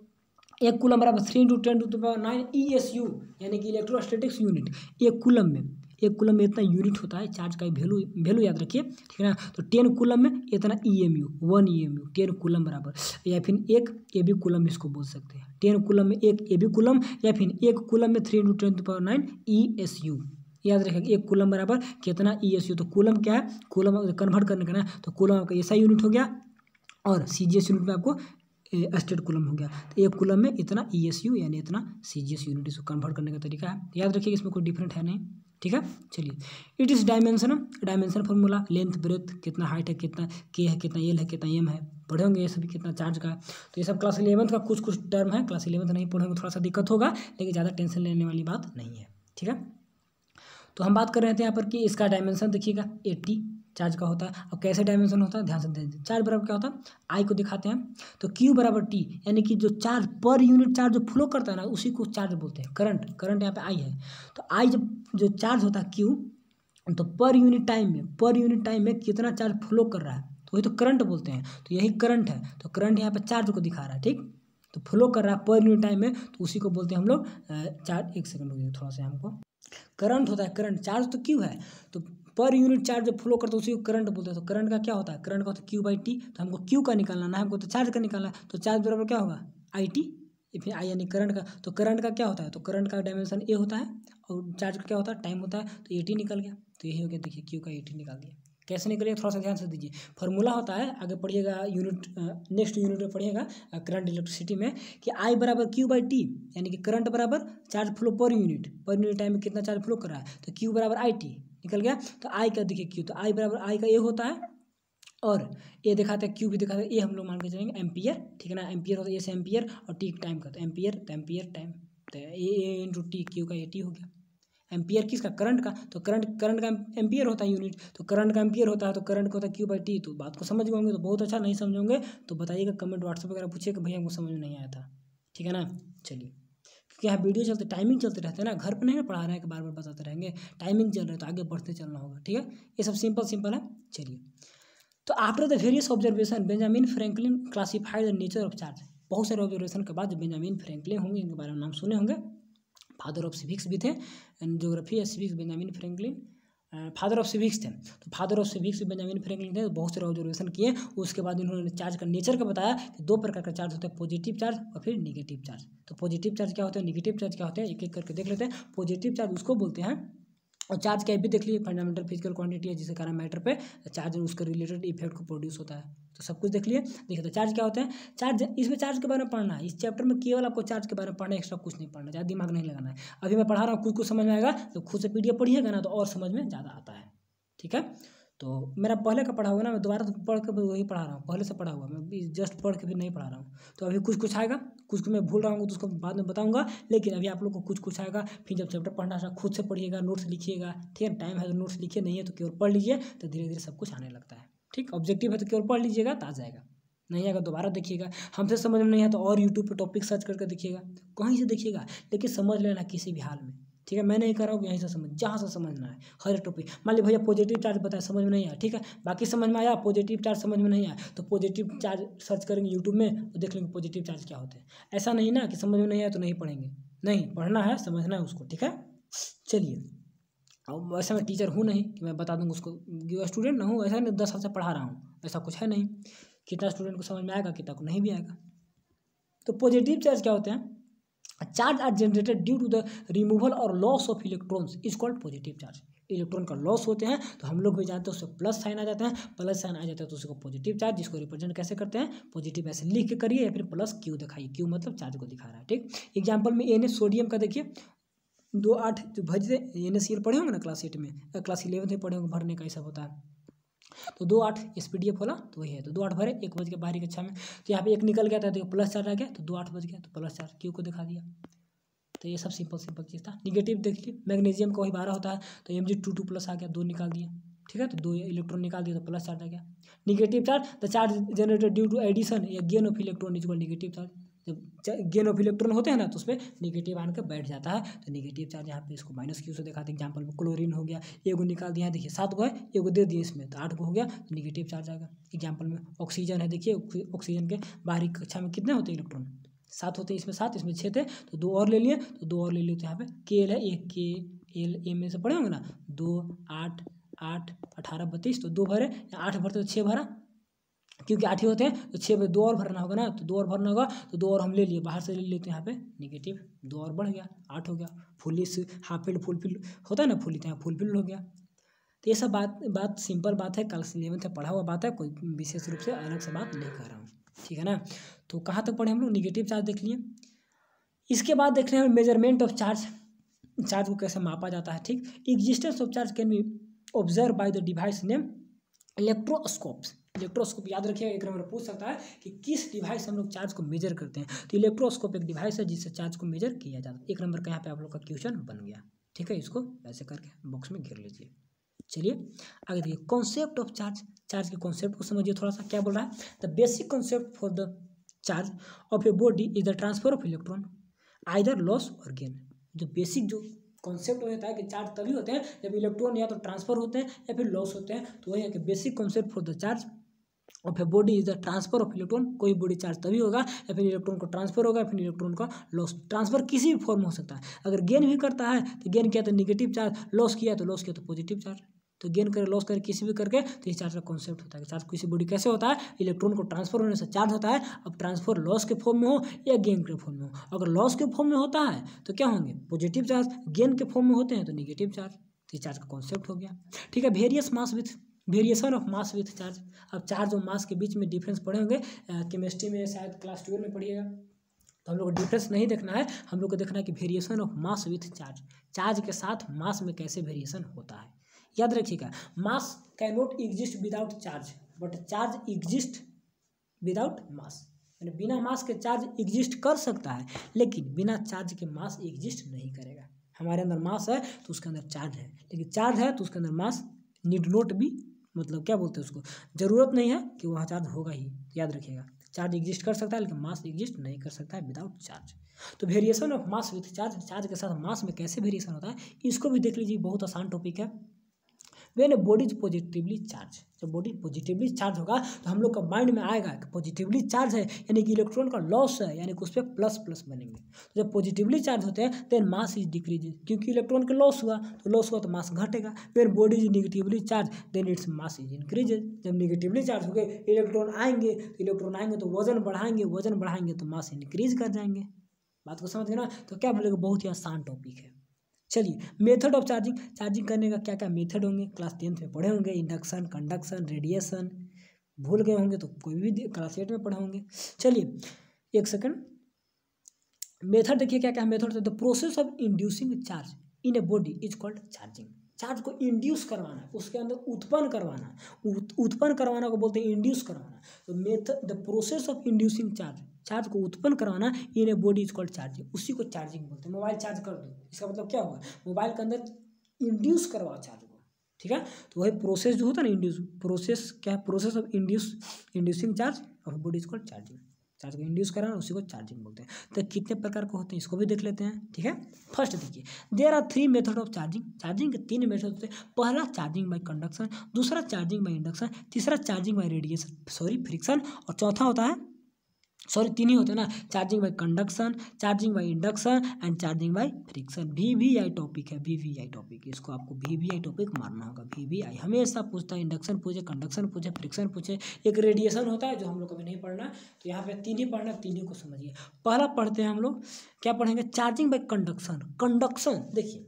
1 कूलम बराबर 3 × 10⁹ ESU यानी कि इलेक्ट्रोस्टैटिक्स यूनिट। एक कूलम में इतना यूनिट होता है, चार्ज का वैल्यू याद रखिए, ठीक है ना। तो 10 कूलम में इतना EMU, 1 EMU 10 कूलम बराबर, या फिर एक AB कूलम इसको बोल सकते हैं। 10 कूलम में एक AB कूलम, या फिर 1 कूलम में 3 × 10⁹ ESU याद रखिएगा। 1 कूलम बराबर कितना ESU, तो कूलम क्या है, कूलम कन्वर्ट करने का ना, तो कूलम आपका ऐसा यूनिट हो गया, और CGS यूनिट में आपको स्टेट कूलम हो गया। तो 1 कूलम में इतना ESU यानी इतना CGS यूनिट, इसको कन्वर्ट करने का तरीका है, याद रखिए, इसमें कोई डिफरेंट है नहीं, ठीक है। चलिए, it is dimension formula, length breadth, कितना हाइट है, कितना K है, कितना L है, कितना M है, पढ़े होंगे ये सभी, कितना चार्ज का। तो ये सब क्लास 11th का कुछ टर्म है, क्लास 11th नहीं पढ़ेंगे थोड़ा सा दिक्कत होगा, लेकिन ज़्यादा टेंशन लेने वाली बात नहीं है, ठीक है। तो हम बात कर रहे थे यहाँ पर कि इसका डायमेंशन देखिएगा 80 चार्ज का होता है। और कैसे डायमेंशन होता है, ध्यान से देखिए। चार्ज बराबर क्या होता है, आई को दिखाते हैं, तो Q बराबर T, यानी कि जो चार्ज पर यूनिट चार्ज जो फ्लो करता है ना, उसी को चार्ज बोलते हैं। करंट यहाँ पे आई है, तो आई जब जो चार्ज होता है Q, तो पर यूनिट टाइम में कितना चार्ज फ्लो कर रहा है, तो वही तो करंट बोलते हैं। तो यही करंट है, तो करंट यहाँ पे चार्ज को दिखा रहा है, ठीक। तो फ्लो कर रहा है पर यूनिट टाइम में, तो उसी को बोलते हैं हम लोग चार्ज। एक सेकंड रुकिए थोड़ा सा, हमको करंट होता है, करंट, चार्ज तो Q है, तो पर यूनिट चार्ज जब फ्लो करता है उसी को करंट बोलते हैं। तो करंट का क्या होता है, करंट का होता है Q/T, तो हमको Q का निकालना है, हमको तो चार्ज का निकालना है, तो चार्ज बराबर क्या होगा IT, फिर I यानी करंट का। तो करंट का क्या होता है, तो करंट का डायमेंशन A होता है, और चार्ज का क्या होता है, टाइम होता है, तो 80 निकल गया। तो यही हो गया, देखिए Q का 80 निकाल दिया। कैसे निकलेगा, थोड़ा सा ध्यान से दीजिए। फॉर्मूला होता है, आगे पढ़िएगा यूनिट, नेक्स्ट यूनिट में पढ़िएगा करंट इलेक्ट्रिसिटी में, कि I बराबर Q/T, यानी कि करंट बराबर चार्ज फ्लो पर यूनिट टाइम में कितना चार्ज फ्लो कर रहा है, तो Q बराबर IT निकल गया। तो I का देखिए Q, तो I बराबर I का A होता है, और A दिखाते हैं, Q भी दिखाते हैं, A हम लोग मान के चलेंगे एम्पियर, ठीक है ना। एम्पियर होता है, A से एम्पियर, और T टाइम का, तो एम्पियर टाइम, तो A × T, Q का 80 हो गया। एम्पियर किसका, करंट का, तो करंट का एम्पियर होता है यूनिट, तो करंट का एम्पियर होता है, तो करंट का होता है Q/T। तो बात को समझ गए होंगे तो बहुत अच्छा, नहीं समझोगे तो बताइएगा कमेंट व्हाट्सएप वगैरह पूछिए कि भैया हमको समझ में नहीं आया था, ठीक है ना। चलिए, क्योंकि यहाँ वीडियो चलते टाइमिंग चलते रहते हैं ना, घर पर नहीं ना पढ़ा रहे हैं कि बार बार बताते रहेंगे, टाइमिंग चल रहा है तो आगे बढ़ते चलना होगा, ठीक है। ये सब सिंपल है। चलिए, तो after the various observation Benjamin Franklin classified the nature of charge. बहुत सारे ऑब्जर्वेशन के बाद जो बेंजामिन फ्रैंकलिन होंगे, इनके बारे में नाम सुने होंगे, फादर ऑफ सिविक्स भी थे, ज्योग्राफी या civics Benjamin Franklin father of civics थे। तो father of civics Benjamin Franklin थे, बहुत सारे ऑब्जर्वेशन किए। उसके बाद इन्होंने चार्ज का नेचर का बताया कि 2 प्रकार का चार्ज होता है, पॉजिटिव चार्ज और फिर निगेटिव चार्ज। तो पॉजिटिव चार्ज क्या होता है, निगेटिव चार्ज क्या होता है, एक एक करके देख लेते हैं। पॉजिटिव चार्ज उसको बोलते हैं, और चार्ज क्या भी देख लीजिए, फंडामेंटल फिजिकल क्वांटिटी है जिसके कारण मैटर पे चार्ज उसका रिलेटेड इफेक्ट को प्रोड्यूस होता है। तो सब कुछ देख लिए। देखिए तो चार्ज क्या होता है, चार्ज, इसमें चार्ज के बारे में पढ़ना है, इस चैप्टर में केवल आपको चार्ज के बारे में पढ़ना है, एक्स्ट्रा कुछ नहीं पढ़ना, ज़्यादा दिमाग नहीं लगाना है। अभी मैं पढ़ा रहा हूँ, कुछ समझ में आएगा तो खुद से PDF पढ़िएगा ना, तो और समझ में ज़्यादा आता है, ठीक है। तो मेरा पहले का पढ़ा हुआ ना, मैं दोबारा तो पढ़ के वही पढ़ा रहा हूँ, पहले से पढ़ा हुआ, मैं जस्ट पढ़ के भी नहीं पढ़ा रहा हूँ। तो अभी कुछ आएगा, कुछ मैं भूल रहा हूँ तो उसको बाद में बताऊंगा, लेकिन अभी आप लोग को कुछ आएगा। फिर जब चैप्टर पढ़ना था खुद से पढ़िएगा, नोट्स लिखिएगा, ठीक है। टाइम है तो नोट्स लिखिए, नहीं है तो केवल पढ़ लीजिए, तो धीरे धीरे सब कुछ आने लगता है, ठीक। ऑब्जेक्टिव है तो केवल पढ़ लीजिएगा तो आ जाएगा, नहीं आएगा दोबारा देखिएगा। हमसे समझ में नहीं है तो और यूट्यूब पे टॉपिक सर्च करके देखिएगा, कहीं से देखिएगा, लेकिन समझ लेना किसी भी हाल में, ठीक है। मैं नहीं कर रहा हूँ, यहीं से समझ, जहाँ से समझना है हर एक टॉपिक। मान ली भैया पॉजिटिव चार्ज बताया, समझ में नहीं आया, ठीक है, बाकी समझ में आया, पॉजिटिव चार्ज समझ में नहीं आया, तो पॉजिटिव चार्ज सर्च करेंगे यूट्यूब में तो देख लेंगे पॉजिटिव चार्ज क्या होते हैं। ऐसा नहीं ना कि समझ में नहीं आया तो नहीं पढ़ेंगे, नहीं, पढ़ना है, समझना है उसको, ठीक है। चलिए, अब वैसे मैं टीचर हूँ नहीं कि मैं बता दूँगा उसको, स्टूडेंट ना हूँ, ऐसा नहीं 10 साल से पढ़ा रहा हूँ, ऐसा कुछ है नहीं। कितना स्टूडेंट को समझ में आएगा, कितना को नहीं भी आएगा। तो पॉजिटिव चार्ज क्या होते हैं, charge are generated due to the removal और loss of electrons is called positive charge. Electron का लॉस होते हैं तो हम लोग भी जानते हैं उससे प्लस साइन आ जाता है, प्लस साइन आ जाता है तो उसको पॉजिटिव चार्ज, जिसको रिप्रेजेंट कैसे करते हैं, पॉजिटिव ऐसे लिख के करिए या फिर प्लस Q दिखाइए, Q मतलब चार्ज को दिखा रहा है, ठीक। एग्जाम्पल में Na सोडियम का देखिए, 2 8 जो भज दे, NaCl पढ़े होंगे ना क्लास 8 में, क्लास 11 में पढ़े होंगे, भरने का ऐसा होता है। तो 2 8 SPDF होला तो वही है, तो 2 8 भरे, 1 बज गया बाहरी कक्षा में, तो यहाँ पे 1 निकल गया था तो प्लस चार्ज आ गया, तो 2 8 बज गया, तो प्लस चार्ज Q को दिखा दिया। तो ये सब सिंपल चीज़ था। निगेटिव देखिए, मैग्नीशियम का वही 12 होता है तो Mg2 + आ गया, 2 निकाल दिया, ठीक है, तो 2 इलेक्ट्रॉन निकाल दिया तो प्लस चार्ज आ गया। Negative charge, the charge generated due to addition या gain of electron is equal negative charge. जब गेन ऑफ इलेक्ट्रॉन होते हैं ना तो उस पर निगेटिव आन के बैठ जाता है, तो निगेटिव चार्ज यहाँ पे इसको -Q से दिखाते हैं। एग्जाम्पल में क्लोरीन हो गया, एगो निकाल दिया, देखिए 7 गो है, एगो दे दिए इसमें तो 8 गो हो गया, तो निगेटिव चार्ज आएगा। एग्जाम्पल में ऑक्सीजन है, देखिए ऑक्सीजन के बाहरी कक्षा में कितने होते हैं इलेक्ट्रॉन, 7 होते हैं, इसमें 7, इसमें 6 थे, तो 2 और ले लिए, तो 2 और ले लिए, तो यहाँ पे KL है, एक KL में से पढ़े होंगे ना, 2 8 8 18 32, तो 2 भरे, 8 भरते तो 6 भरा, क्योंकि 8 ही होते हैं तो 6 में 2 और भरना होगा ना, तो 2 और भरना होगा, तो 2 और हम ले लिए, बाहर से ले लिए, तो यहाँ पे निगेटिव 2 और बढ़ गया, 8 हो गया। Fully half filled full filled होता है ना, फुली, तो यहाँ फुल फिल्ड हो गया। तो ये सब बात सिंपल बात है, क्लास 11 में पढ़ा हुआ बात है, कोई विशेष रूप से अलग से बात नहीं कर रहा हूँ, ठीक है ना। तो कहाँ तक पढ़े हम लोग, निगेटिव चार्ज देख लिए। इसके बाद देख रहे हैं मेजरमेंट ऑफ चार्ज, चार्ज को कैसे मापा जाता है, ठीक। Existence of charge can be observe by the device name electroscopes. Electroscope याद रखिए, एक नंबर पूछ सकता है कि किस डिवाइस से हम लोग चार्ज को मेजर करते हैं, तो इलेक्ट्रोस्कोप एक डिवाइस है जिससे चार्ज को मेजर किया जाता है। एक नंबर का यहाँ पे आप लोग का क्वेश्चन बन गया, ठीक है। इसको ऐसे करके बॉक्स में घेर लीजिए। चलिए आगे देखिए, कॉन्सेप्ट ऑफ चार्ज, चार्ज के कॉन्सेप्ट को समझिए थोड़ा सा, क्या बोल रहा है, the basic concept for the charge of a body is the transfer of electron either loss और गेन। जो बेसिक जो कॉन्सेप्ट होता है कि चार्ज तभी होते हैं जब इलेक्ट्रॉन या तो ट्रांसफर होते हैं या फिर लॉस होते हैं, तो वही है कि basic concept for the charge of a body is the transfer of electron. कोई बॉडी चार्ज तभी होगा या फिर इलेक्ट्रॉन को ट्रांसफर होगा, फिर इलेक्ट्रॉन का लॉस। ट्रांसफर किसी भी फॉर्म में हो सकता है, अगर गेन भी करता है तो गेन किया तो निगेटिव चार्ज, लॉस किया तो पॉजिटिव चार्ज। तो गेन करे लॉस करे किसी भी करके, तो इस चार्ज का कॉन्सेप्ट होता है कि चार्ज किसी बॉडी कैसे होता है, इलेक्ट्रॉन को ट्रांसफर होने से चार्ज होता है। अब ट्रांसफर लॉस के फॉर्म में हो या गेन के फॉर्म में हो, अगर लॉस के फॉर्म में होता है तो क्या होंगे, पॉजिटिव चार्ज, गेन के फॉर्म में होते हैं तो निगेटिव चार्ज। तो इस चार्ज का कॉन्सेप्ट हो गया, ठीक है। Variation of mass with charge. अब चार्ज और मास के बीच में डिफरेंस पढ़े होंगे, केमिस्ट्री में शायद क्लास 12 में पढ़िएगा, तो हम लोग को डिफरेंस नहीं देखना है, हम लोग को देखना है कि variation of mass with charge, charge के साथ मास में कैसे वेरिएशन होता है। याद रखिएगा, mass can not exist without charge, but charge exist without mass. यानी बिना मास के चार्ज एग्जिस्ट कर सकता है, लेकिन बिना चार्ज के मास एग्जिस्ट नहीं करेगा, हमारे अंदर मास है तो उसके अंदर चार्ज है, लेकिन चार्ज है तो उसके अंदर मास नीड नॉट बी, मतलब क्या बोलते हैं उसको, ज़रूरत नहीं है कि वहाँ चार्ज होगा ही, याद रखिएगा। चार्ज एग्जिस्ट कर सकता है लेकिन मास एग्जिस्ट नहीं कर सकता है विदाउट चार्ज। तो variation of mass with charge, charge के साथ मास में कैसे वेरिएशन होता है इसको भी देख लीजिए, बहुत आसान टॉपिक है। When a body is positively charge, जब बॉडी पॉजिटिवली चार्ज होगा तो हम लोग का माइंड में आएगा कि पॉजिटिवली चार्ज है यानी कि इलेक्ट्रॉन का लॉस है, यानी कि उस पर प्लस प्लस बनेंगे। तो जब पॉजिटिवली चार्ज होते हैं देन मास इज डिक्रीज, क्योंकि इलेक्ट्रॉन का लॉस हुआ तो लॉस हुआ तो मास घटेगा। When body is negatively charge then its mass is increases, जब नेगेटिवली चार्ज हो गए इलेक्ट्रॉन आएंगे तो वजन बढ़ाएंगे तो मास इंक्रीज कर जाएंगे। बात को समझ गए ना। तो क्या बोलेगा, बहुत ही आसान टॉपिक है। चलिए मेथड ऑफ चार्जिंग, चार्जिंग करने का क्या क्या मेथड होंगे क्लास 10th में पढ़े होंगे, इंडक्शन, कंडक्शन, रेडिएशन, भूल गए होंगे तो कोई भी क्लास 8 में पढ़े होंगे। चलिए एक सेकंड, मेथड देखिए क्या क्या मेथड है। The process of inducing charge in a body is called charging. Charge को इंड्यूस करवाना, उसके अंदर उत्पन्न करवाना, उत्पन्न करवाना को बोलते हैं इंड्यूस करवाना। तो method, the process of inducing charge, charge को उत्पन्न करवाना in a body is called charging, उसी को चार्जिंग बोलते हैं। मोबाइल चार्ज कर दो, इसका मतलब क्या हुआ, मोबाइल के अंदर इंड्यूस करवाओ चार्ज को, ठीक है। तो वही प्रोसेस जो होता है ना, इंड्यूस प्रोसेस क्या है, process of inducing charge of body is called charging. Charge को इंड्यूस कराना उसी को चार्जिंग बोलते हैं। तो कितने प्रकार के होते हैं इसको भी देख लेते हैं, ठीक है। फर्स्ट देखिए, there are 3 method of charging, charging के 3 मेथड होते हैं। पहला चार्जिंग बाय कंडक्शन, दूसरा चार्जिंग बाय इंडक्शन, तीसरा चार्जिंग बाय रेडिएशन फ्रिक्शन, और चौथा होता है, सॉरी 3 ही होते हैं ना, charging by conduction, charging by induction and charging by friction. VVI topic है, VVI टॉपिक, इसको आपको VVI टॉपिक मारना होगा। VVI हमेशा पूछता है, इंडक्शन पूछे, कंडक्शन पूछे, फ्रिक्शन पूछे, एक रेडिएशन होता है जो हम लोग कभी नहीं पढ़ना। तो यहाँ पे 3 ही पढ़ना, 3 ही को समझिए। पहला पढ़ते हैं हम लोग, क्या पढ़ेंगे, चार्जिंग बाय कंडक्शन। कंडक्शन देखिए,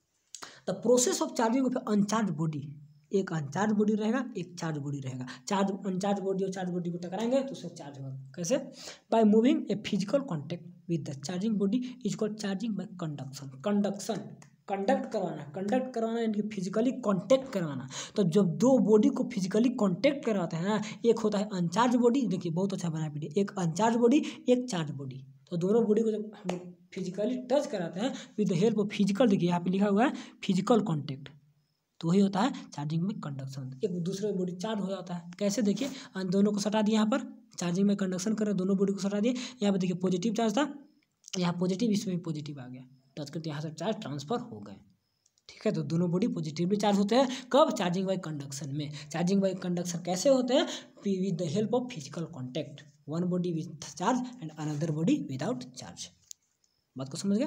the process of charging of uncharge body, एक अनचार्ज बॉडी रहेगा, एक चार्ज बॉडी रहेगा। चार्ज अनचार्ज बॉडी और चार्ज बॉडी को टकराएंगे तो उससे चार्ज होगा। कैसे, by moving a physical contact with the charging body is called charging by conduction. Conduction, conduct करवाना यानी कि फिजिकली कॉन्टैक्ट करवाना। तो जब दो बॉडी को फिजिकली कॉन्टैक्ट करवाते हैं ना, एक होता है अनचार्ज बॉडी, देखिए बहुत अच्छा बनाया पीछे, एक अनचार्ज बॉडी एक चार्ज बॉडी। तो दोनों बॉडी को जब हम लोग फिजिकली टच कराते हैं with the help of physical, देखिए यहाँ पे लिखा हुआ है फिजिकल कॉन्टैक्ट, तो वही होता है चार्जिंग में कंडक्शन। एक दूसरे बॉडी चार्ज हो जाता है। कैसे, देखिए दोनों को सटा दिए, यहाँ पर चार्जिंग में कंडक्शन कर रहे, दोनों बॉडी को सटा दिए। यहाँ पे देखिए पॉजिटिव चार्ज था, यहाँ पॉजिटिव, इसमें भी पॉजिटिव आ गया, टच करते यहाँ से चार्ज ट्रांसफर हो गए, ठीक है। तो दोनों बॉडी पॉजिटिवली चार्ज होते हैं, कब, चार्जिंग बाय कंडक्शन में। चार्जिंग बाय कंडक्शन कैसे होते हैं, with the help of physical contact, one body with charge and another body without charge. बात को समझ गए।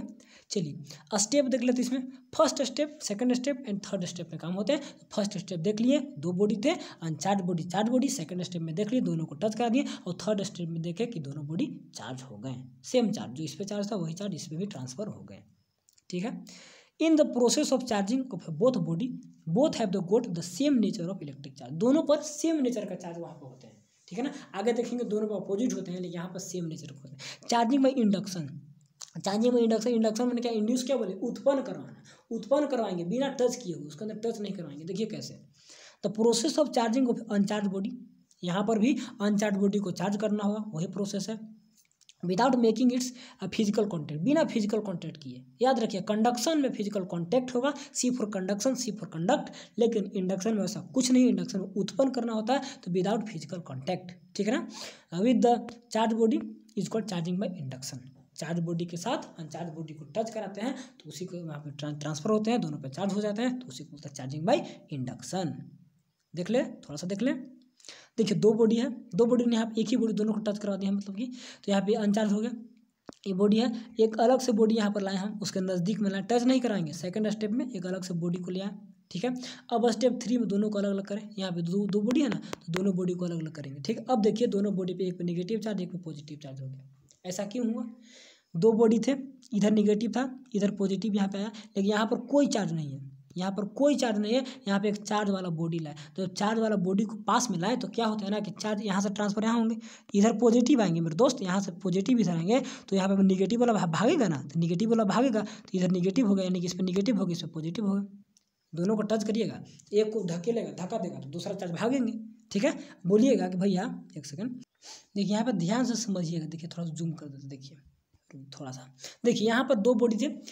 चलिए स्टेप देख लेते इसमें, first step, second step and third step में काम होते हैं। फर्स्ट स्टेप देख लिए, दो बॉडी थे, uncharge body charge body. Second step में देख लिए दोनों को टच करा दिए, और थर्ड स्टेप में देखे कि दोनों बॉडी चार्ज हो गए, सेम चार्ज, जो इस पे चार्ज था वही चार्ज इस पे भी ट्रांसफर हो गए, ठीक है। In the process of charging of both body, both have the got the same nature of electric charge, दोनों पर सेम नेचर का चार्ज वहाँ पर होते हैं, ठीक है ना। आगे देखेंगे दोनों पर अपोजिट होते हैं, लेकिन यहाँ पर सेम नेचर होते हैं। चार्जिंग बाई इंडक्शन, चार्जिंग में इंडक्शन, इंडक्शन में क्या, इंड्यूस क्या बोले, उत्पन्न करवाना, उत्पन्न करवाएंगे बिना टच किए हुए, उसके अंदर टच नहीं करवाएंगे। देखिए कैसे, the process of charging of uncharge body, यहाँ पर भी अनचार्ज बॉडी को चार्ज करना होगा, वही प्रोसेस है। Without making its physical contact, बिना फिजिकल कॉन्टैक्ट किए। याद रखिए कंडक्शन में फिजिकल कॉन्टैक्ट होगा, C for conduction, C for conduct, लेकिन इंडक्शन में ऐसा कुछ नहीं, इंडक्शन में उत्पन्न करना होता है, तो विदाउट फिजिकल कॉन्टैक्ट, ठीक है ना। With the charge body is called charging by induction, charge body के साथ अनचार्ज बॉडी को टच कराते हैं तो उसी को वहाँ पे ट्रांसफर होते हैं, दोनों पे चार्ज हो जाते हैं, तो उसी को बोलते हैं चार्जिंग बाई इंडक्शन। देख ले, थोड़ा सा देख ले। देखिए दो बॉडी है, दो बॉडी ने यहाँ पे एक ही बॉडी दोनों को टच करा दिया है, मतलब कि तो यहाँ पे अनचार्ज हो गया, ये बॉडी है। एक अलग से बॉडी यहाँ पर लाए हम, उसके नज़दीक में लाए, टच नहीं कराएंगे। सेकंड स्टेप में एक अलग से बॉडी को लिया, ठीक है। अब स्टेप 3 में दोनों को अलग अलग करें, यहाँ पे दो बॉडी है ना, तो दोनों बॉडी को अलग अलग करेंगे, ठीक है। अब देखिए दोनों बॉडी पे एक पे नेगेटिव चार्ज, एक पे पॉजिटिव चार्ज हो गया। ऐसा क्यों हुआ, दो बॉडी थे, इधर नेगेटिव था, इधर पॉजिटिव यहाँ पे आया, लेकिन यहाँ पर कोई चार्ज नहीं है, यहाँ पर कोई चार्ज नहीं है, यहाँ पे एक चार्ज वाला बॉडी लाए। तो चार्ज वाला बॉडी को पास में लाए तो क्या होता है ना कि चार्ज यहाँ से ट्रांसफर यहाँ होंगे, इधर पॉजिटिव आएंगे मेरे दोस्त, यहाँ से पॉजिटिव इधर आएंगे, तो यहाँ पे निगेटिव वाला भागेगा ना, तो निगेटिव वाला भागेगा, तो इधर निगेटिव हो गया, यानी कि इस पर निगेटिव होगा, इस पर पॉजिटिव होगा। दोनों को टच करिएगा, एक को धकेलेगा, धक्का देगा तो दूसरा चार्ज भागेंगे, ठीक है। बोलिएगा कि भैया एक सेकंड, देखिए यहाँ पर ध्यान से समझिएगा, देखिए थोड़ा जूम कर देते, देखिए थोड़ा सा, देखिए यहाँ पर दो बॉडी थे,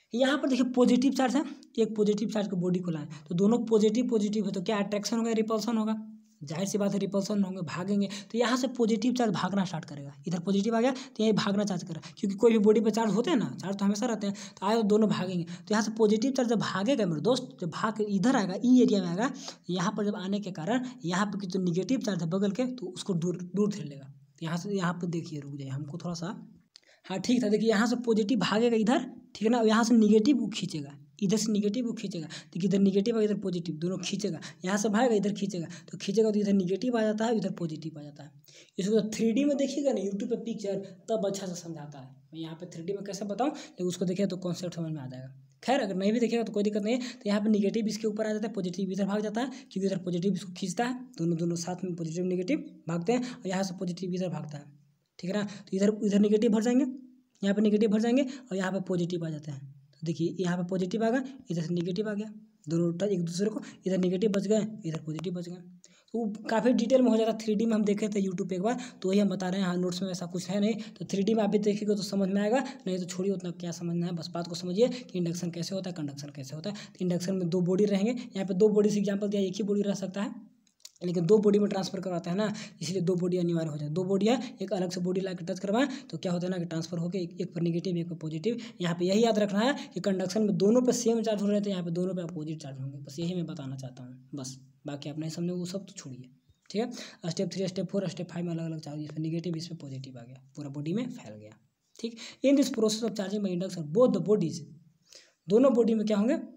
यहाँ पर देखिए पॉजिटिव चार्ज है, एक पॉजिटिव चार्ज को बॉडी को लाए तो दोनों पॉजिटिव पॉजिटिव है तो क्या अट्रैक्शन होगा, रिपल्सन होगा, जाहिर सी बात है रिपल्सन होंगे, भागेंगे। तो यहाँ से पॉजिटिव चार्ज भागना स्टार्ट करेगा, इधर पॉजिटिव आ गया तो यही भागना चार्ज करेगा, क्योंकि कोई भी बॉडी पर चार्ज होते हैं ना, चार्ज तो हमेशा रहते हैं, तो आए तो दोनों भागेंगे। तो यहाँ से पॉजिटिव चार्ज जब भागेगा मेरे दोस्त, जब भाग इधर आएगा, ई एरिया में आएगा, यहाँ पर जब आने के कारण यहाँ पर जो निगेटिव चार्ज है बगल के, तो उसको दूर दूर ठेल लेगा। तो यहाँ से यहाँ पर देखिए, रुक जाइए हमको थोड़ा सा, हाँ ठीक था, देखिए यहाँ से पॉजिटिव भागेगा इधर, ठीक है ना, यहाँ से निगेटिव को खींचेगा, इधर से निगेटिव को खींचेगा, तो इधर निगेटिव और इधर पॉजिटिव दोनों खींचेगा, यहाँ से भागेगा इधर खींचेगा, तो खींचेगा तो इधर निगेटिव आ जाता है, इधर पॉजिटिव आ जाता है। इसको 3D में देखिएगा ना यूट्यूब पे पिक्चर, तब अच्छा से समझाता है। मैं यहाँ पे 3D में कैसे बताऊँ, लेकिन उसको देखिए तो कॉन्सेप्ट समझ में आ जाएगा। खैर अगर नहीं भी देखेगा तो कोई दिक्कत नहीं है। तो यहाँ पे निगेटिव इसके ऊपर आ जाता है, पॉजिटिव इधर भाग जाता है, क्योंकि इधर पॉजिटिव इसको खींचता है, दोनों साथ में पॉजिटिव निगेटिव भागते हैं, और यहाँ से पॉजिटिव इधर भागता है, ठीक है ना। तो इधर निगेटिव भर जाएंगे, यहाँ पे निगेटिव भर जाएंगे, और यहाँ पे पॉजिटिव आ जाते हैं। तो देखिए यहाँ पे पॉजिटिव आ गया, इधर से निगेटिव आ गया, दोनों टच एक दूसरे को, इधर निगेटिव बच गए, इधर पॉजिटिव बच गए। तो काफ़ी डिटेल में हो जाता है। 3D में हम देखे थे यूट्यूब पे एक बार, तो वही हम बता रहे हैं, हाँ नोट्स में ऐसा कुछ है नहीं। तो 3D में आप भी देखिएगा तो समझ में आएगा, नहीं तो छोड़िए, उतना क्या समझना है, बस बात को समझिए कि इंडक्शन कैसे होता है, कंडक्शन कैसे होता है। तो इंडक्शन में 2 बॉडी रहेंगे, यहाँ पे 2 बॉडी से एग्जाम्पल दिया, एक ही बॉडी रह सकता है, लेकिन 2 बॉडी में ट्रांसफर करवाता है ना, इसलिए 2 बॉडी अनिवार्य हो जाए। 2 बॉडी है, एक अलग से बॉडी लाके टच करवाएं तो क्या होता है ना कि ट्रांसफर होकर एक पर निगेटिव एक पर पॉजिटिव। यहाँ पे यही याद रखना है कि कंडक्शन में दोनों पे सेम चार्ज हो रहे थे, यहाँ पे दोनों पे अपोजिट चार्ज होंगे, बस यही मैं बताना चाहता हूँ। बस बाकी आप नहीं समझे वो सब तो छोड़िए, ठीक है। स्टेप 3 स्टेप 4 स्टेप 5 में अलग अलग चार्ज, इसमें निगेटिव इसमें पॉजिटिव आ गया, पूरा बॉडी में फैल गया, ठीक। In this process of charging by induction both the bodies, दोनों बॉडी में क्या होंगे,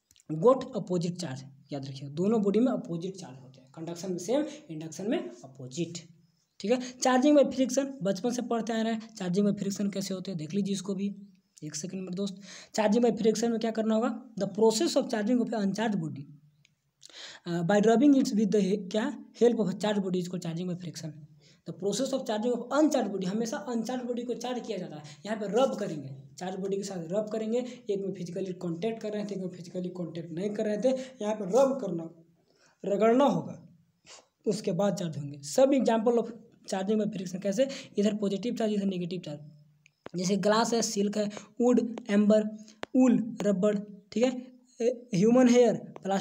गोट अपोजिट चार्ज, याद रखिएगा दोनों बॉडी में अपोजिट चार्ज होते हैं, कंडक्शन में सेम, इंडक्शन में अपोजिट, ठीक है। चार्जिंग बाय फ्रिक्शन बचपन से पढ़ते आ रहे हैं, चार्जिंग बाय फ्रिक्शन कैसे होते हैं देख लीजिए इसको भी, एक सेकंड में दोस्त। चार्जिंग बाय फ्रिक्शन में क्या करना होगा, the process of charging of uncharge body by rubbing its with the क्या हेल्प ऑफ चार्ज बॉडी इसको charging by friction. The process of charging of uncharge body, हमेशा अनचार्ज बॉडी को charge किया जाता है, यहाँ पे रब करेंगे, चार्ज बॉडी के साथ रब करेंगे, एक में फिजिकली कॉन्टैक्ट कर रहे थे, एक में फिजिकली कॉन्टैक्ट नहीं कर रहे थे, यहाँ पे रब करना, रगड़ना होगा, उसके बाद चार्ज होंगे। सब example of charging by friction कैसे, इधर पॉजिटिव चार्ज इधर नेगेटिव चार्ज, जैसे ग्लास है, सिल्क है, वुड, एम्बर, ऊल, रबड़, ठीक है, ह्यूमन हेयर,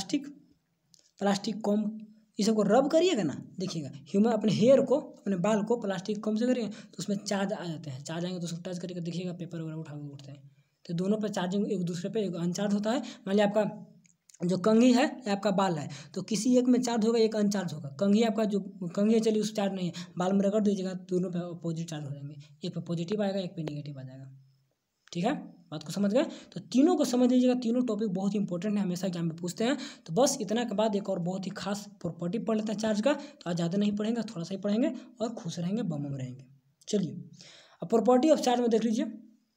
प्लास्टिक कॉम्ब, ये सबको रब करिएगा ना, देखिएगा ह्यूमन अपने हेयर को, अपने बाल को प्लास्टिक कॉम्ब से करिएगा तो उसमें चार्ज आ जाते हैं, चार्ज आएंगे तो उसको टच करके देखिएगा पेपर वगैरह उठा के उठते हैं। तो दोनों पे चार्जिंग एक दूसरे पे अनचार्ज होता है। मान लिया आपका जो कंघी है या आपका बाल है, तो किसी एक में चार्ज होगा, एक अनचार्ज होगा। कंघी आपका जो कंघी है चलिए उस चार्ज नहीं है, बाल में रगड़ दीजिएगा दोनों पे अपोजिट चार्ज हो जाएंगे, एक पे पॉजिटिव आएगा, एक पे नेगेटिव आ जाएगा, ठीक है। बात को समझ गए, तो तीनों को समझ लीजिएगा, तीनों टॉपिक बहुत इंपॉर्टेंट है, हमेशा एग्जाम में पूछते हैं। तो बस इतना के बाद एक और बहुत ही खास प्रॉपर्टी पढ़ लेते हैं चार्ज का, तो आज ज़्यादा नहीं पढ़ेंगे, थोड़ा सा ही पढ़ेंगे और खुश रहेंगे, बम रहेंगे। चलिए अब प्रॉपर्टी ऑफ चार्ज में देख लीजिए,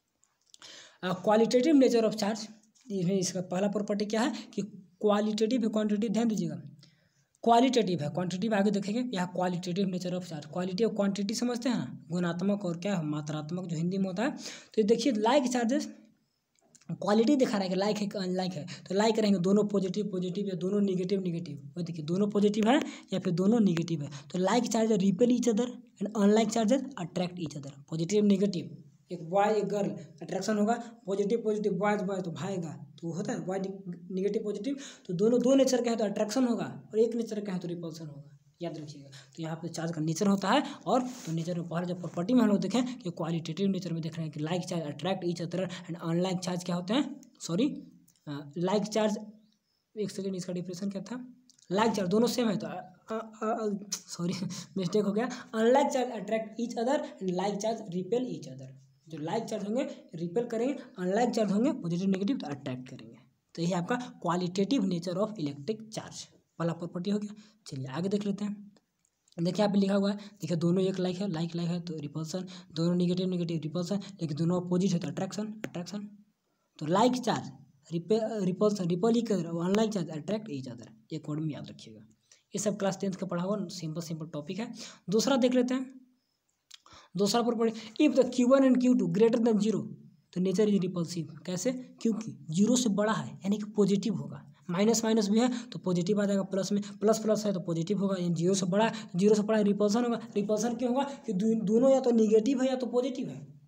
क्वालिटेटिव नेचर ऑफ चार्ज, इसका पहला प्रॉपर्टी क्या है कि क्वालिटेटिव है, क्वांटिटी ध्यान दीजिएगा, क्वालिटेटिव है, क्वांटिटिव आगे देखेंगे। यहाँ qualitative nature of charge, quality और क्वांटिटी समझते हैं ना, गुणात्मक और क्या मात्रात्मक जो हिंदी में होता है। तो देखिए लाइक चार्जेस, क्वालिटी दिखा रहा है कि लाइक है कि अनलाइक है, तो लाइक रहेंगे दोनों पॉजिटिव पॉजिटिव या दोनों निगेटिव निगेटिव, वो देखिए दोनों पॉजिटिव है या फिर दोनों निगेटिव है। तो like charges repel each other and unlike charges attract each other, positive negative, एक बॉय एक गर्ल अट्रैक्शन होगा, पॉजिटिव पॉजिटिव बॉय तो भाएगा, तो होता है बॉय निगेटिव पॉजिटिव, तो दोनों दो नेचर का है तो अट्रैक्शन होगा, और एक नेचर का है तो रिपल्सन होगा, याद रखिएगा। तो यहाँ पे चार्ज का नेचर होता है, और तो नेचर में पहले जब प्रॉपर्टी में हम लोग देखें कि क्वालिटेटिव नेचर में देख रहे हैं कि like charge attract each other and unlike charge क्या होते हैं, सॉरी लाइक चार्ज, एक सेकेंड इसका डिफरेंस क्या था, लाइक चार्ज दोनों सेम है तो सॉरी मिस्टेक हो गया, unlike charge attract each other and like charge repel each other. जो लाइक चार्ज होंगे रिपेल करेंगे, अनलाइक चार्ज होंगे पॉजिटिव नेगेटिव तो अट्रैक्ट करेंगे। तो यही आपका qualitative nature of electric charge वाला प्रॉपर्टी हो गया। चलिए आगे देख लेते हैं, देखिए यहाँ पे लिखा हुआ है, देखिए दोनों एक लाइक है, लाइक है तो रिपल्सन, दोनों निगेटिव निगेटिव रिपल्सन, लेकिन दोनों अपोजिट है तो अट्रैक्शन। तो लाइक चार्ज रिपल्सन रिपल ही कर, unlike charge attract each other, एक वर्ड में याद रखिएगा। ये सब क्लास 10th का पढ़ा हुआ सिंपल टॉपिक है। दूसरा देख लेते हैं, दूसरा property, if the Q1 and Q2 greater than 0 तो नेचर इज रिपल्सिव, कैसे, क्योंकि 0 से बड़ा है यानी कि पॉजिटिव होगा, माइनस माइनस भी है तो पॉजिटिव आ जाएगा, प्लस में प्लस प्लस है तो पॉजिटिव होगा, यानी 0 से बड़ा है, 0 से बड़ा रिपल्सन होगा। रिपल्सन क्यों होगा कि दोनों या तो निगेटिव है या तो पॉजिटिव है,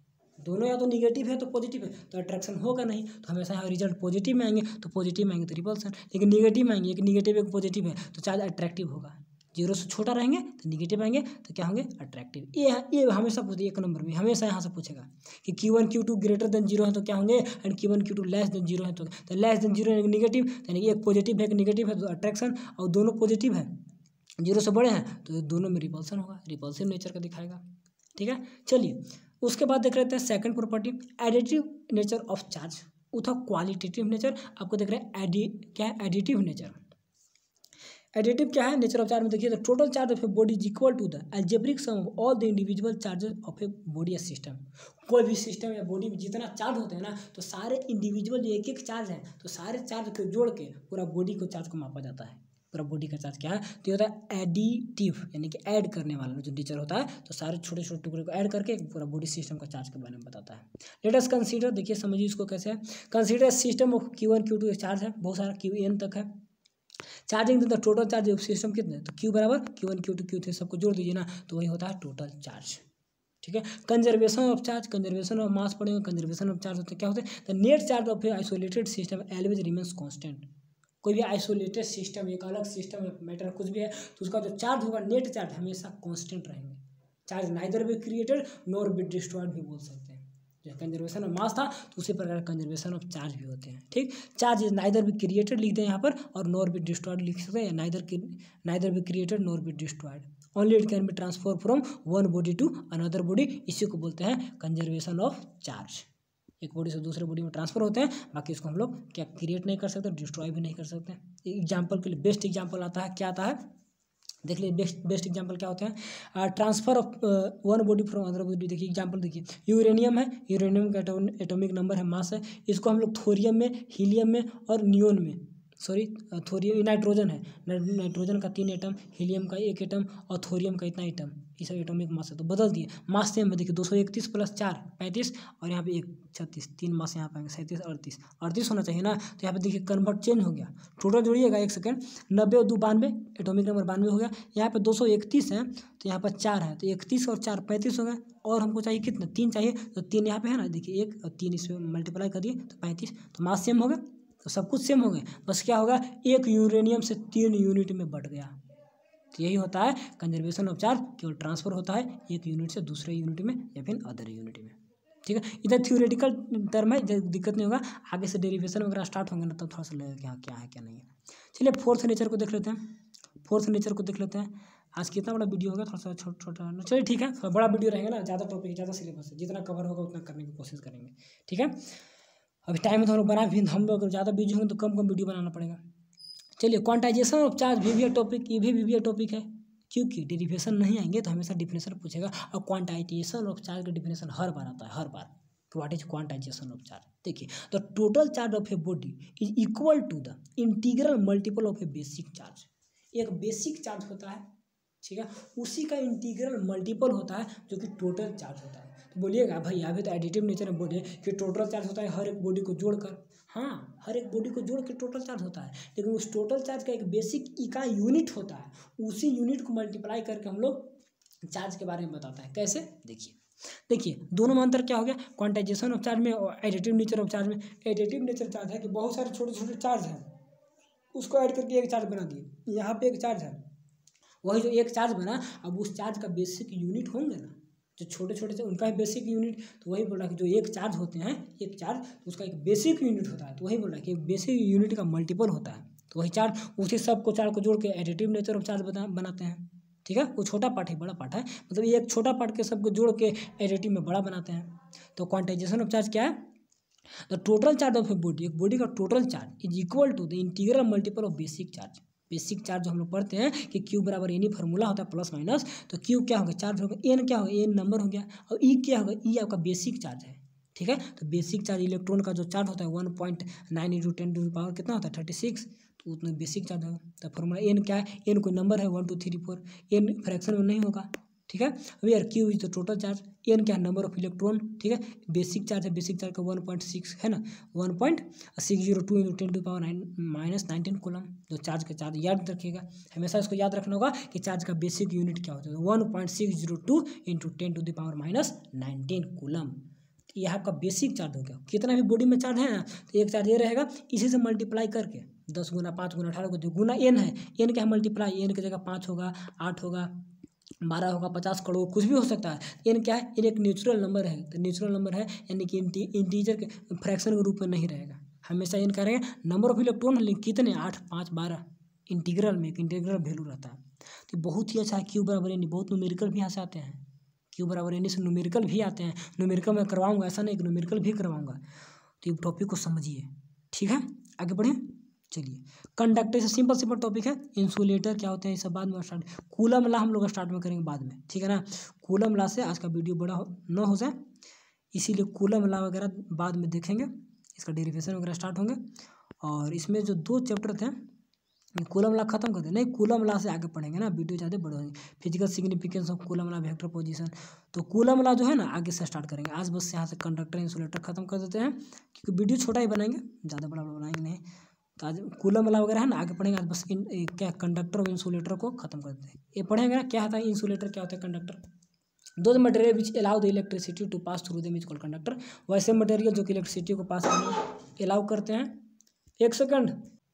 दोनों या तो निगेटिव है तो पॉजिटिव है तो अट्रैक्शन होगा नहीं, तो हमेशा यहाँ रिजल्ट पॉजिटिव में आएंगे, तो पॉजिटिव में आएंगे तो रिपल्सन, लेकिन निगेटिव में आएंगे, एक निगेटिव एक पॉजिटिव है तो चार्ज अट्रैक्टिव होगा। 0 से छोटा रहेंगे तो निगेटिव आएंगे तो क्या होंगे अट्रैक्टिव। ये हमेशा पूछे 1 नंबर में, हमेशा यहाँ से पूछेगा कि Q1 Q2 ग्रेटर देन 0 है तो क्या होंगे, and Q1 Q2 less than 0 है तो लेस देन 0 यानी निगेटिव, यानी कि एक पॉजिटिव है एक निगेटिव है तो अट्रैक्शन, और दोनों पॉजिटिव है 0 से बड़े हैं तो दोनों में रिपल्सन होगा, रिपल्सिव नेचर का दिखाएगा। ठीक है, चलिए उसके बाद देख लेते हैं second property, additive nature of charge, उठा क्वालिटेटिव नेचर, आपको देख रहे हैं क्या है एडिटिव नेचर। एडिटिव क्या है नेचर ऑफ चार्ज में देखिए, the total charge of a body is equal to the algebraic sum of all the individual charges of a body या सिस्टम। कोई भी सिस्टम या बॉडी में जितना चार्ज होते हैं ना, तो सारे इंडिविजुअल जो एक एक चार्ज हैं तो सारे चार्ज को जोड़ के पूरा बॉडी को चार्ज को मापा जाता है। पूरा बॉडी का चार्ज क्या है, तो ये होता है एडिटिव, यानी कि ऐड करने वाला जो नेचर होता है, तो सारे छोटे छोटे टुकड़े को ऐड करके पूरा बॉडी सिस्टम का चार्ज के बारे में बताता है। लेट अस कंसीडर, देखिए समझिए इसको कैसे है, consider system of Q1 Q2 charge है, बहुत सारा Qn तक है, charging the total charge of system कितने, तो Q बराबर Q1 Q2 Q3 सबको जोड़ दीजिए ना, तो वही होता है टोटल चार्ज। ठीक है, conservation of charge, conservation of mass पढ़ेंगे, कंजर्वेशन ऑफ चार्ज होते क्या होते हैं, the net charge of a isolated system always remains constant. कोई भी आइसोलेटेड सिस्टम, एक अलग सिस्टम मैटर कुछ भी है तो उसका जो चार्ज होगा नेट चार्ज हमेशा कांस्टेंट रहेंगे। Charge neither be created nor be destroyed भी बोल सकते हैं। जैसे कंजर्वेशन ऑफ मास था तो उसी प्रकार कंजर्वेशन ऑफ चार्ज भी होते हैं। ठीक, charge is neither be created लिख दें यहाँ पर, और नॉर बी डिस्ट्रॉयड लिख सकते हैं, neither be created nor be destroyed, only it can be transfer from one body to another body, इसी को बोलते हैं कंजर्वेशन ऑफ चार्ज। एक बॉडी से दूसरे बॉडी में ट्रांसफर होते हैं, बाकी इसको हम लोग क्या क्रिएट नहीं कर सकते, डिस्ट्रॉय भी नहीं कर सकते। एग्जाम्पल के लिए बेस्ट एग्जाम्पल आता है, क्या आता है देख लीजिए, बेस्ट एग्जांपल क्या होते हैं, transfer of one body from other body. देखिए एग्जांपल देखिए, यूरेनियम है, यूरेनियम का एटॉमिक नंबर है, मास है, इसको हम लोग थोरियम में, हीलियम में और नियोन में, सॉरी थोरियम नाइट्रोजन है, नाइट्रोजन का 3 एटम, हीलियम का 1 एटम और थोरियम का इतना एटम, ये सब एटॉमिक मास है। तो बदल दिए, मास सेम है, देखिए 231 + 4 35 और यहाँ पे 1 36, 3 मास यहाँ पे आएंगे 37 38 होना चाहिए ना, तो यहाँ पे देखिए कन्वर्ट चेंज हो गया। टोटल जोड़िएगा 1 सेकंड, 90 और 2 92, एटॉमिक नंबर 92 हो गया। यहाँ पे 231 है तो यहाँ पर 4 है, तो 31 और 4 35 हो गए, और हमको चाहिए कितना 3 चाहिए, तो 3 यहाँ पे है ना, देखिए 1 और 3 इसमें मल्टीप्लाई कर दिए तो 35, तो मास सेम हो गया, तो सब कुछ सेम हो गए, बस क्या होगा 1 यूरेनियम से 3 यूनिट में बढ़ गया। तो यही होता है कंजर्वेशन ऑफ चार्ज, केवल ट्रांसफर होता है एक यूनिट से दूसरे यूनिट में या फिर अदर यूनिट में। ठीक है, इधर थ्योरेटिकल टर्म है, दिक्कत नहीं होगा, आगे से डेरिवेशन वगैरह स्टार्ट होंगे ना तब थोड़ा सा लगेगा कि हाँ क्या है क्या नहीं है। चलिए फोर्थ नेचर को देख लेते हैं। आज कितना बड़ा वीडियो होगा, थोड़ा सा छोटा, चलिए ठीक है, थोड़ा बड़ा वीडियो रहेगा ना, ज़्यादा टॉपिक ज़्यादा सिलेबस है, जितना कवर होगा उतना करने की कोशिश करेंगे। ठीक है, अभी टाइम है तो हम लोग बना भी, हम लोग ज़्यादा बिजी होंगे तो कम वीडियो बनाना पड़ेगा। चलिए क्वांटाइजेशन ऑफ चार्ज भी है टॉपिक, ये भी टॉपिक है, क्योंकि डेरिवेशन नहीं आएंगे तो हमेशा डिफिनेशन पूछेगा, और क्वांटाइजेशन ऑफ चार्ज का डिफिनेशन हर बार आता है, हर बार। What is quantization of charge, देखिए the total charge of a body is equal to the integral multiple of a basic charge. एक बेसिक चार्ज होता है, ठीक है, उसी का इंटीग्रल मल्टीपल होता है जो कि टोटल चार्ज होता है। तो बोलिएगा भाई यहाँ पे तो एडिटिव नेचर में बॉडी कि टोटल चार्ज होता है हर एक बॉडी को जोड़कर, हाँ हर एक बॉडी को जोड़ के टोटल चार्ज होता है, लेकिन उस टोटल चार्ज का एक बेसिक इकाई यूनिट होता है, उसी यूनिट को मल्टीप्लाई करके हम लोग चार्ज के बारे में बताता है। कैसे, देखिए दोनों में अंतर क्या हो गया, क्वांटाइजेशन ऑफ चार्ज में और एडिटिव नेचर ऑफ चार्ज में। एडिटिव नेचर चार्ज है कि बहुत सारे छोटे छोटे चार्ज हैं, उसको ऐड करके एक चार्ज बना दिए, यहाँ पे एक चार्ज है, वही जो एक चार्ज बना, अब उस चार्ज का बेसिक यूनिट होंगे ना, जो छोटे छोटे उनका है बेसिक यूनिट, तो वही बोल रहा है कि जो एक चार्ज होते हैं, एक चार्ज तो उसका एक बेसिक यूनिट होता है, तो वही बोल रहा है कि बेसिक यूनिट का मल्टीपल होता है, तो वही चार्ज उसी सब को चार्ज को जोड़ के एडिटिव नेचर ऑफ चार्ज बनाते हैं। ठीक है, वो छोटा पार्ट है, बड़ा पार्ट है, मतलब ये एक छोटा पार्ट के सबको जोड़ के एडिटिव में बड़ा बनाते हैं। तो क्वांटाइजेशन ऑफ चार्ज क्या है, the total charge of a body, एक बॉडी का total charge is equal to the integral multiple of basic charge. Basic charge जो हम लोग पढ़ते हैं कि Q बराबर एनी फार्मूला होता है प्लस माइनस, तो Q क्या होगा, चार्ज होगा, N क्या होगा, N नंबर हो गया, और E क्या होगा, E आपका बेसिक चार्ज है। ठीक है, तो बेसिक चार्ज इलेक्ट्रॉन का जो चार्ज होता है 1.9 × 10⁻⁴ कितना होता है 36, तो उतना बेसिक चार्ज होगा। तो फार्मूला N क्या है, N कोई नंबर है 1 2 3 4, N फ्रैक्शन में नहीं होगा। ठीक है, where Q is the total charge, N क्या है नंबर ऑफ इलेक्ट्रॉन। ठीक है, बेसिक चार्ज है, बेसिक चार्ज का 1.6 है ना, 1.602 × 10⁻⁻19 कूलम, जो चार्ज का चार्ज याद रखिएगा, हमेशा इसको याद रखना होगा कि चार्ज का बेसिक यूनिट क्या होता है, 1.602 × 10⁻⁻19 कूलम। तो यह आपका बेसिक चार्ज हो गया। कितना भी बॉडी में चार्ज है ना, तो एक चार्ज ये रहेगा, इसी से मल्टीप्लाई करके 10 गुना 5 गुना 18 को गुना एन है, एन क्या है मल्टीप्लाई, एन की जगह 5 होगा, 8 होगा, 12 होगा, 50 करोड़ कुछ भी हो सकता है। एन क्या है, एन एक नेचुरल नंबर है, तो नेचुरल नंबर है यानी कि इंटीजर के फ्रैक्शन के रूप में नहीं रहेगा, हमेशा एन क्या रहेगा नंबर ऑफ इलेक्ट्रॉन, लेकिन कितने 8 5 12 इंटीग्रल में एक इंटीग्रल वैल्यू रहता है। तो बहुत ही अच्छा है। क्यू बराबर एन, बहुत न्यूमेरिकल भी यहाँ से आते हैं, क्यू बराबर एन से न्यूमेरिकल भी आते हैं, न्यूमेरिकल मैं करवाऊंगा, ऐसा नहीं कि न्यूमेरिकल भी करवाऊंगा। तो ये टॉपिक को समझिए, ठीक है, आगे बढ़े। चलिए, कंडक्टर से सिंपल टॉपिक है। इंसुलेटर क्या होते हैं ये सब बाद में स्टार्ट, कूलम लॉ हम लोग स्टार्ट में करेंगे बाद में, ठीक है ना। कूलम लॉ से आज का वीडियो बड़ा न हो जाए, इसीलिए कूलम लॉ वगैरह बाद में देखेंगे, इसका डेरिवेशन वगैरह स्टार्ट होंगे। और इसमें जो 2 चैप्टर थे, कूलम लॉ खत्म कर दे, नहीं कूलम लॉ से आगे पढ़ेंगे ना, वीडियो ज़्यादा बड़े होंगे। Physical significance of Coulomb law, vector position, तो कूलम लॉ जो है ना आगे से स्टार्ट करेंगे। आज बस यहाँ से कंडक्टर इंसुलेटर खत्म कर देते हैं, क्योंकि वीडियो छोटा ही बनाएंगे, ज़्यादा बड़ा बनाएंगे नहीं। तो आज कूलम लॉ वगैरह है ना आगे पढ़ेंगे, आज बस क्या कंडक्टर और इंसुलेटर को खत्म कर देते हैं। ये पढ़ेंगे ना क्या होता है इंसुलेटर, क्या होता है conductor. Those material which allow the electricity to pass through them is called conductor. वैसे मटेरियल जो कि इलेक्ट्रिसिटी को पास करने अलाउ करते हैं, 1 सेकंड,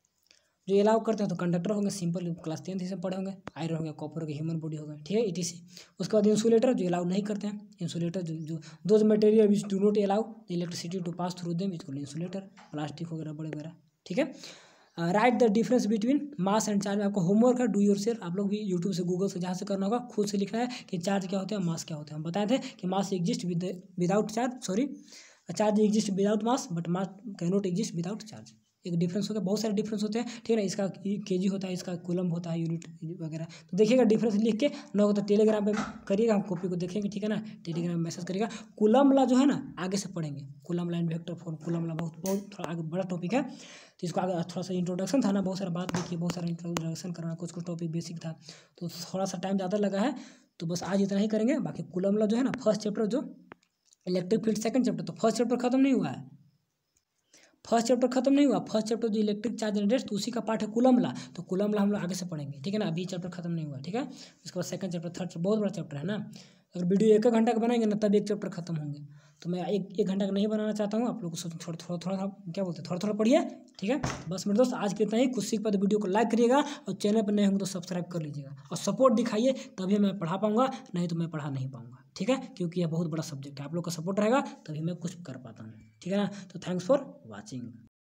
जो अलाउ करते हैं तो कंडक्टर होंगे, सिंपल क्लास 10th से पढ़े होंगे। आयरन हो गया, कॉपर हो गया, ह्यूमन बॉडी हो गया, ठीक है, ETC। उसके बाद इंसुलेटर जो अलाउ नहीं करते हैं, इंसुलेटर जो those material which do not allow the electricity to pass through them is called insulator, plastic वगैरह बड़े वगैरह, ठीक है। Write the difference between mass and charge में आपको होमवर्क है, डू योर सेल्फ, आप लोग भी यूट्यूब से गूगल से जहाँ से करना होगा खुद से लिखना है कि चार्ज क्या होता है, मास क्या होता है। हम बताए थे कि mass exist without charge, sorry charge exist without mass but mass can not exist without charge. एक डिफरेंस हो गया, बहुत सारे डिफरेंस होते हैं, ठीक है ना। इसका केजी होता है, इसका कूलम होता है, यूनिट वगैरह, तो देखिएगा डिफरेंस लिख के ना हो तो टेलीग्राम पे करिएगा, हम कॉपी को देखेंगे, ठीक है ना, टेलीग्राम में मैसेज करिएगा। कूलम लॉ जो है ना आगे से पढ़ेंगे, Coulomb law and vector form, Coulomb law बहुत थोड़ा आगे बड़ा टॉपिक है, तो इसको आगे थोड़ा सा इंट्रोडक्शन था ना, बहुत सारा बात देखिए, बहुत सारा इंट्रोडक्शन करना, कुछ टॉपिक बेसिक था, तो थोड़ा सा टाइम ज़्यादा लगा है, तो बस आज इतना ही करेंगे। बाकी कूलम लॉ जो है ना फर्स्ट चैप्टर जो इलेक्ट्रिक फील्ड, सेकंड चैप्टर, तो फर्स्ट चैप्टर खत्म नहीं हुआ है, फर्स्ट चैप्टर खत्म नहीं हुआ, फर्स्ट चैप्टर जो इलेक्ट्रिक चार्ज एंड रेस्ट, तो उसी का पार्ट है कूलम लॉ, तो कूलम लॉ हम लोग आगे से पढ़ेंगे, ठीक है ना। अभी चैप्टर खत्म नहीं हुआ, ठीक है। उसके बाद सेकंड चैप्टर, थर्ड, बहुत बड़ा चैप्टर है ना। अगर वीडियो 1 घंटा का बनाएंगे ना तब एक चैप्टर खत्म होंगे, तो मैं एक घंटा का नहीं बनाना चाहता हूँ। आप लोग को थोड़ा क्या बोलते हैं, थोड़ा पढ़िए, ठीक है। बस मेरे दोस्त आज के इतना ही, कुछ सीख पाए तो वीडियो को लाइक करिएगा, और चैनल पर नए होंगे तो सब्सक्राइब कर लीजिएगा, और सपोर्ट दिखाइए, तभी मैं पढ़ा पाऊंगा, नहीं तो मैं पढ़ा नहीं पाऊंगा, ठीक है, क्योंकि यह बहुत बड़ा सब्जेक्ट है। आप लोग का सपोर्ट रहेगा तभी मैं कुछ कर पाता हूँ, ठीक है ना। तो थैंक्स फॉर वॉचिंग।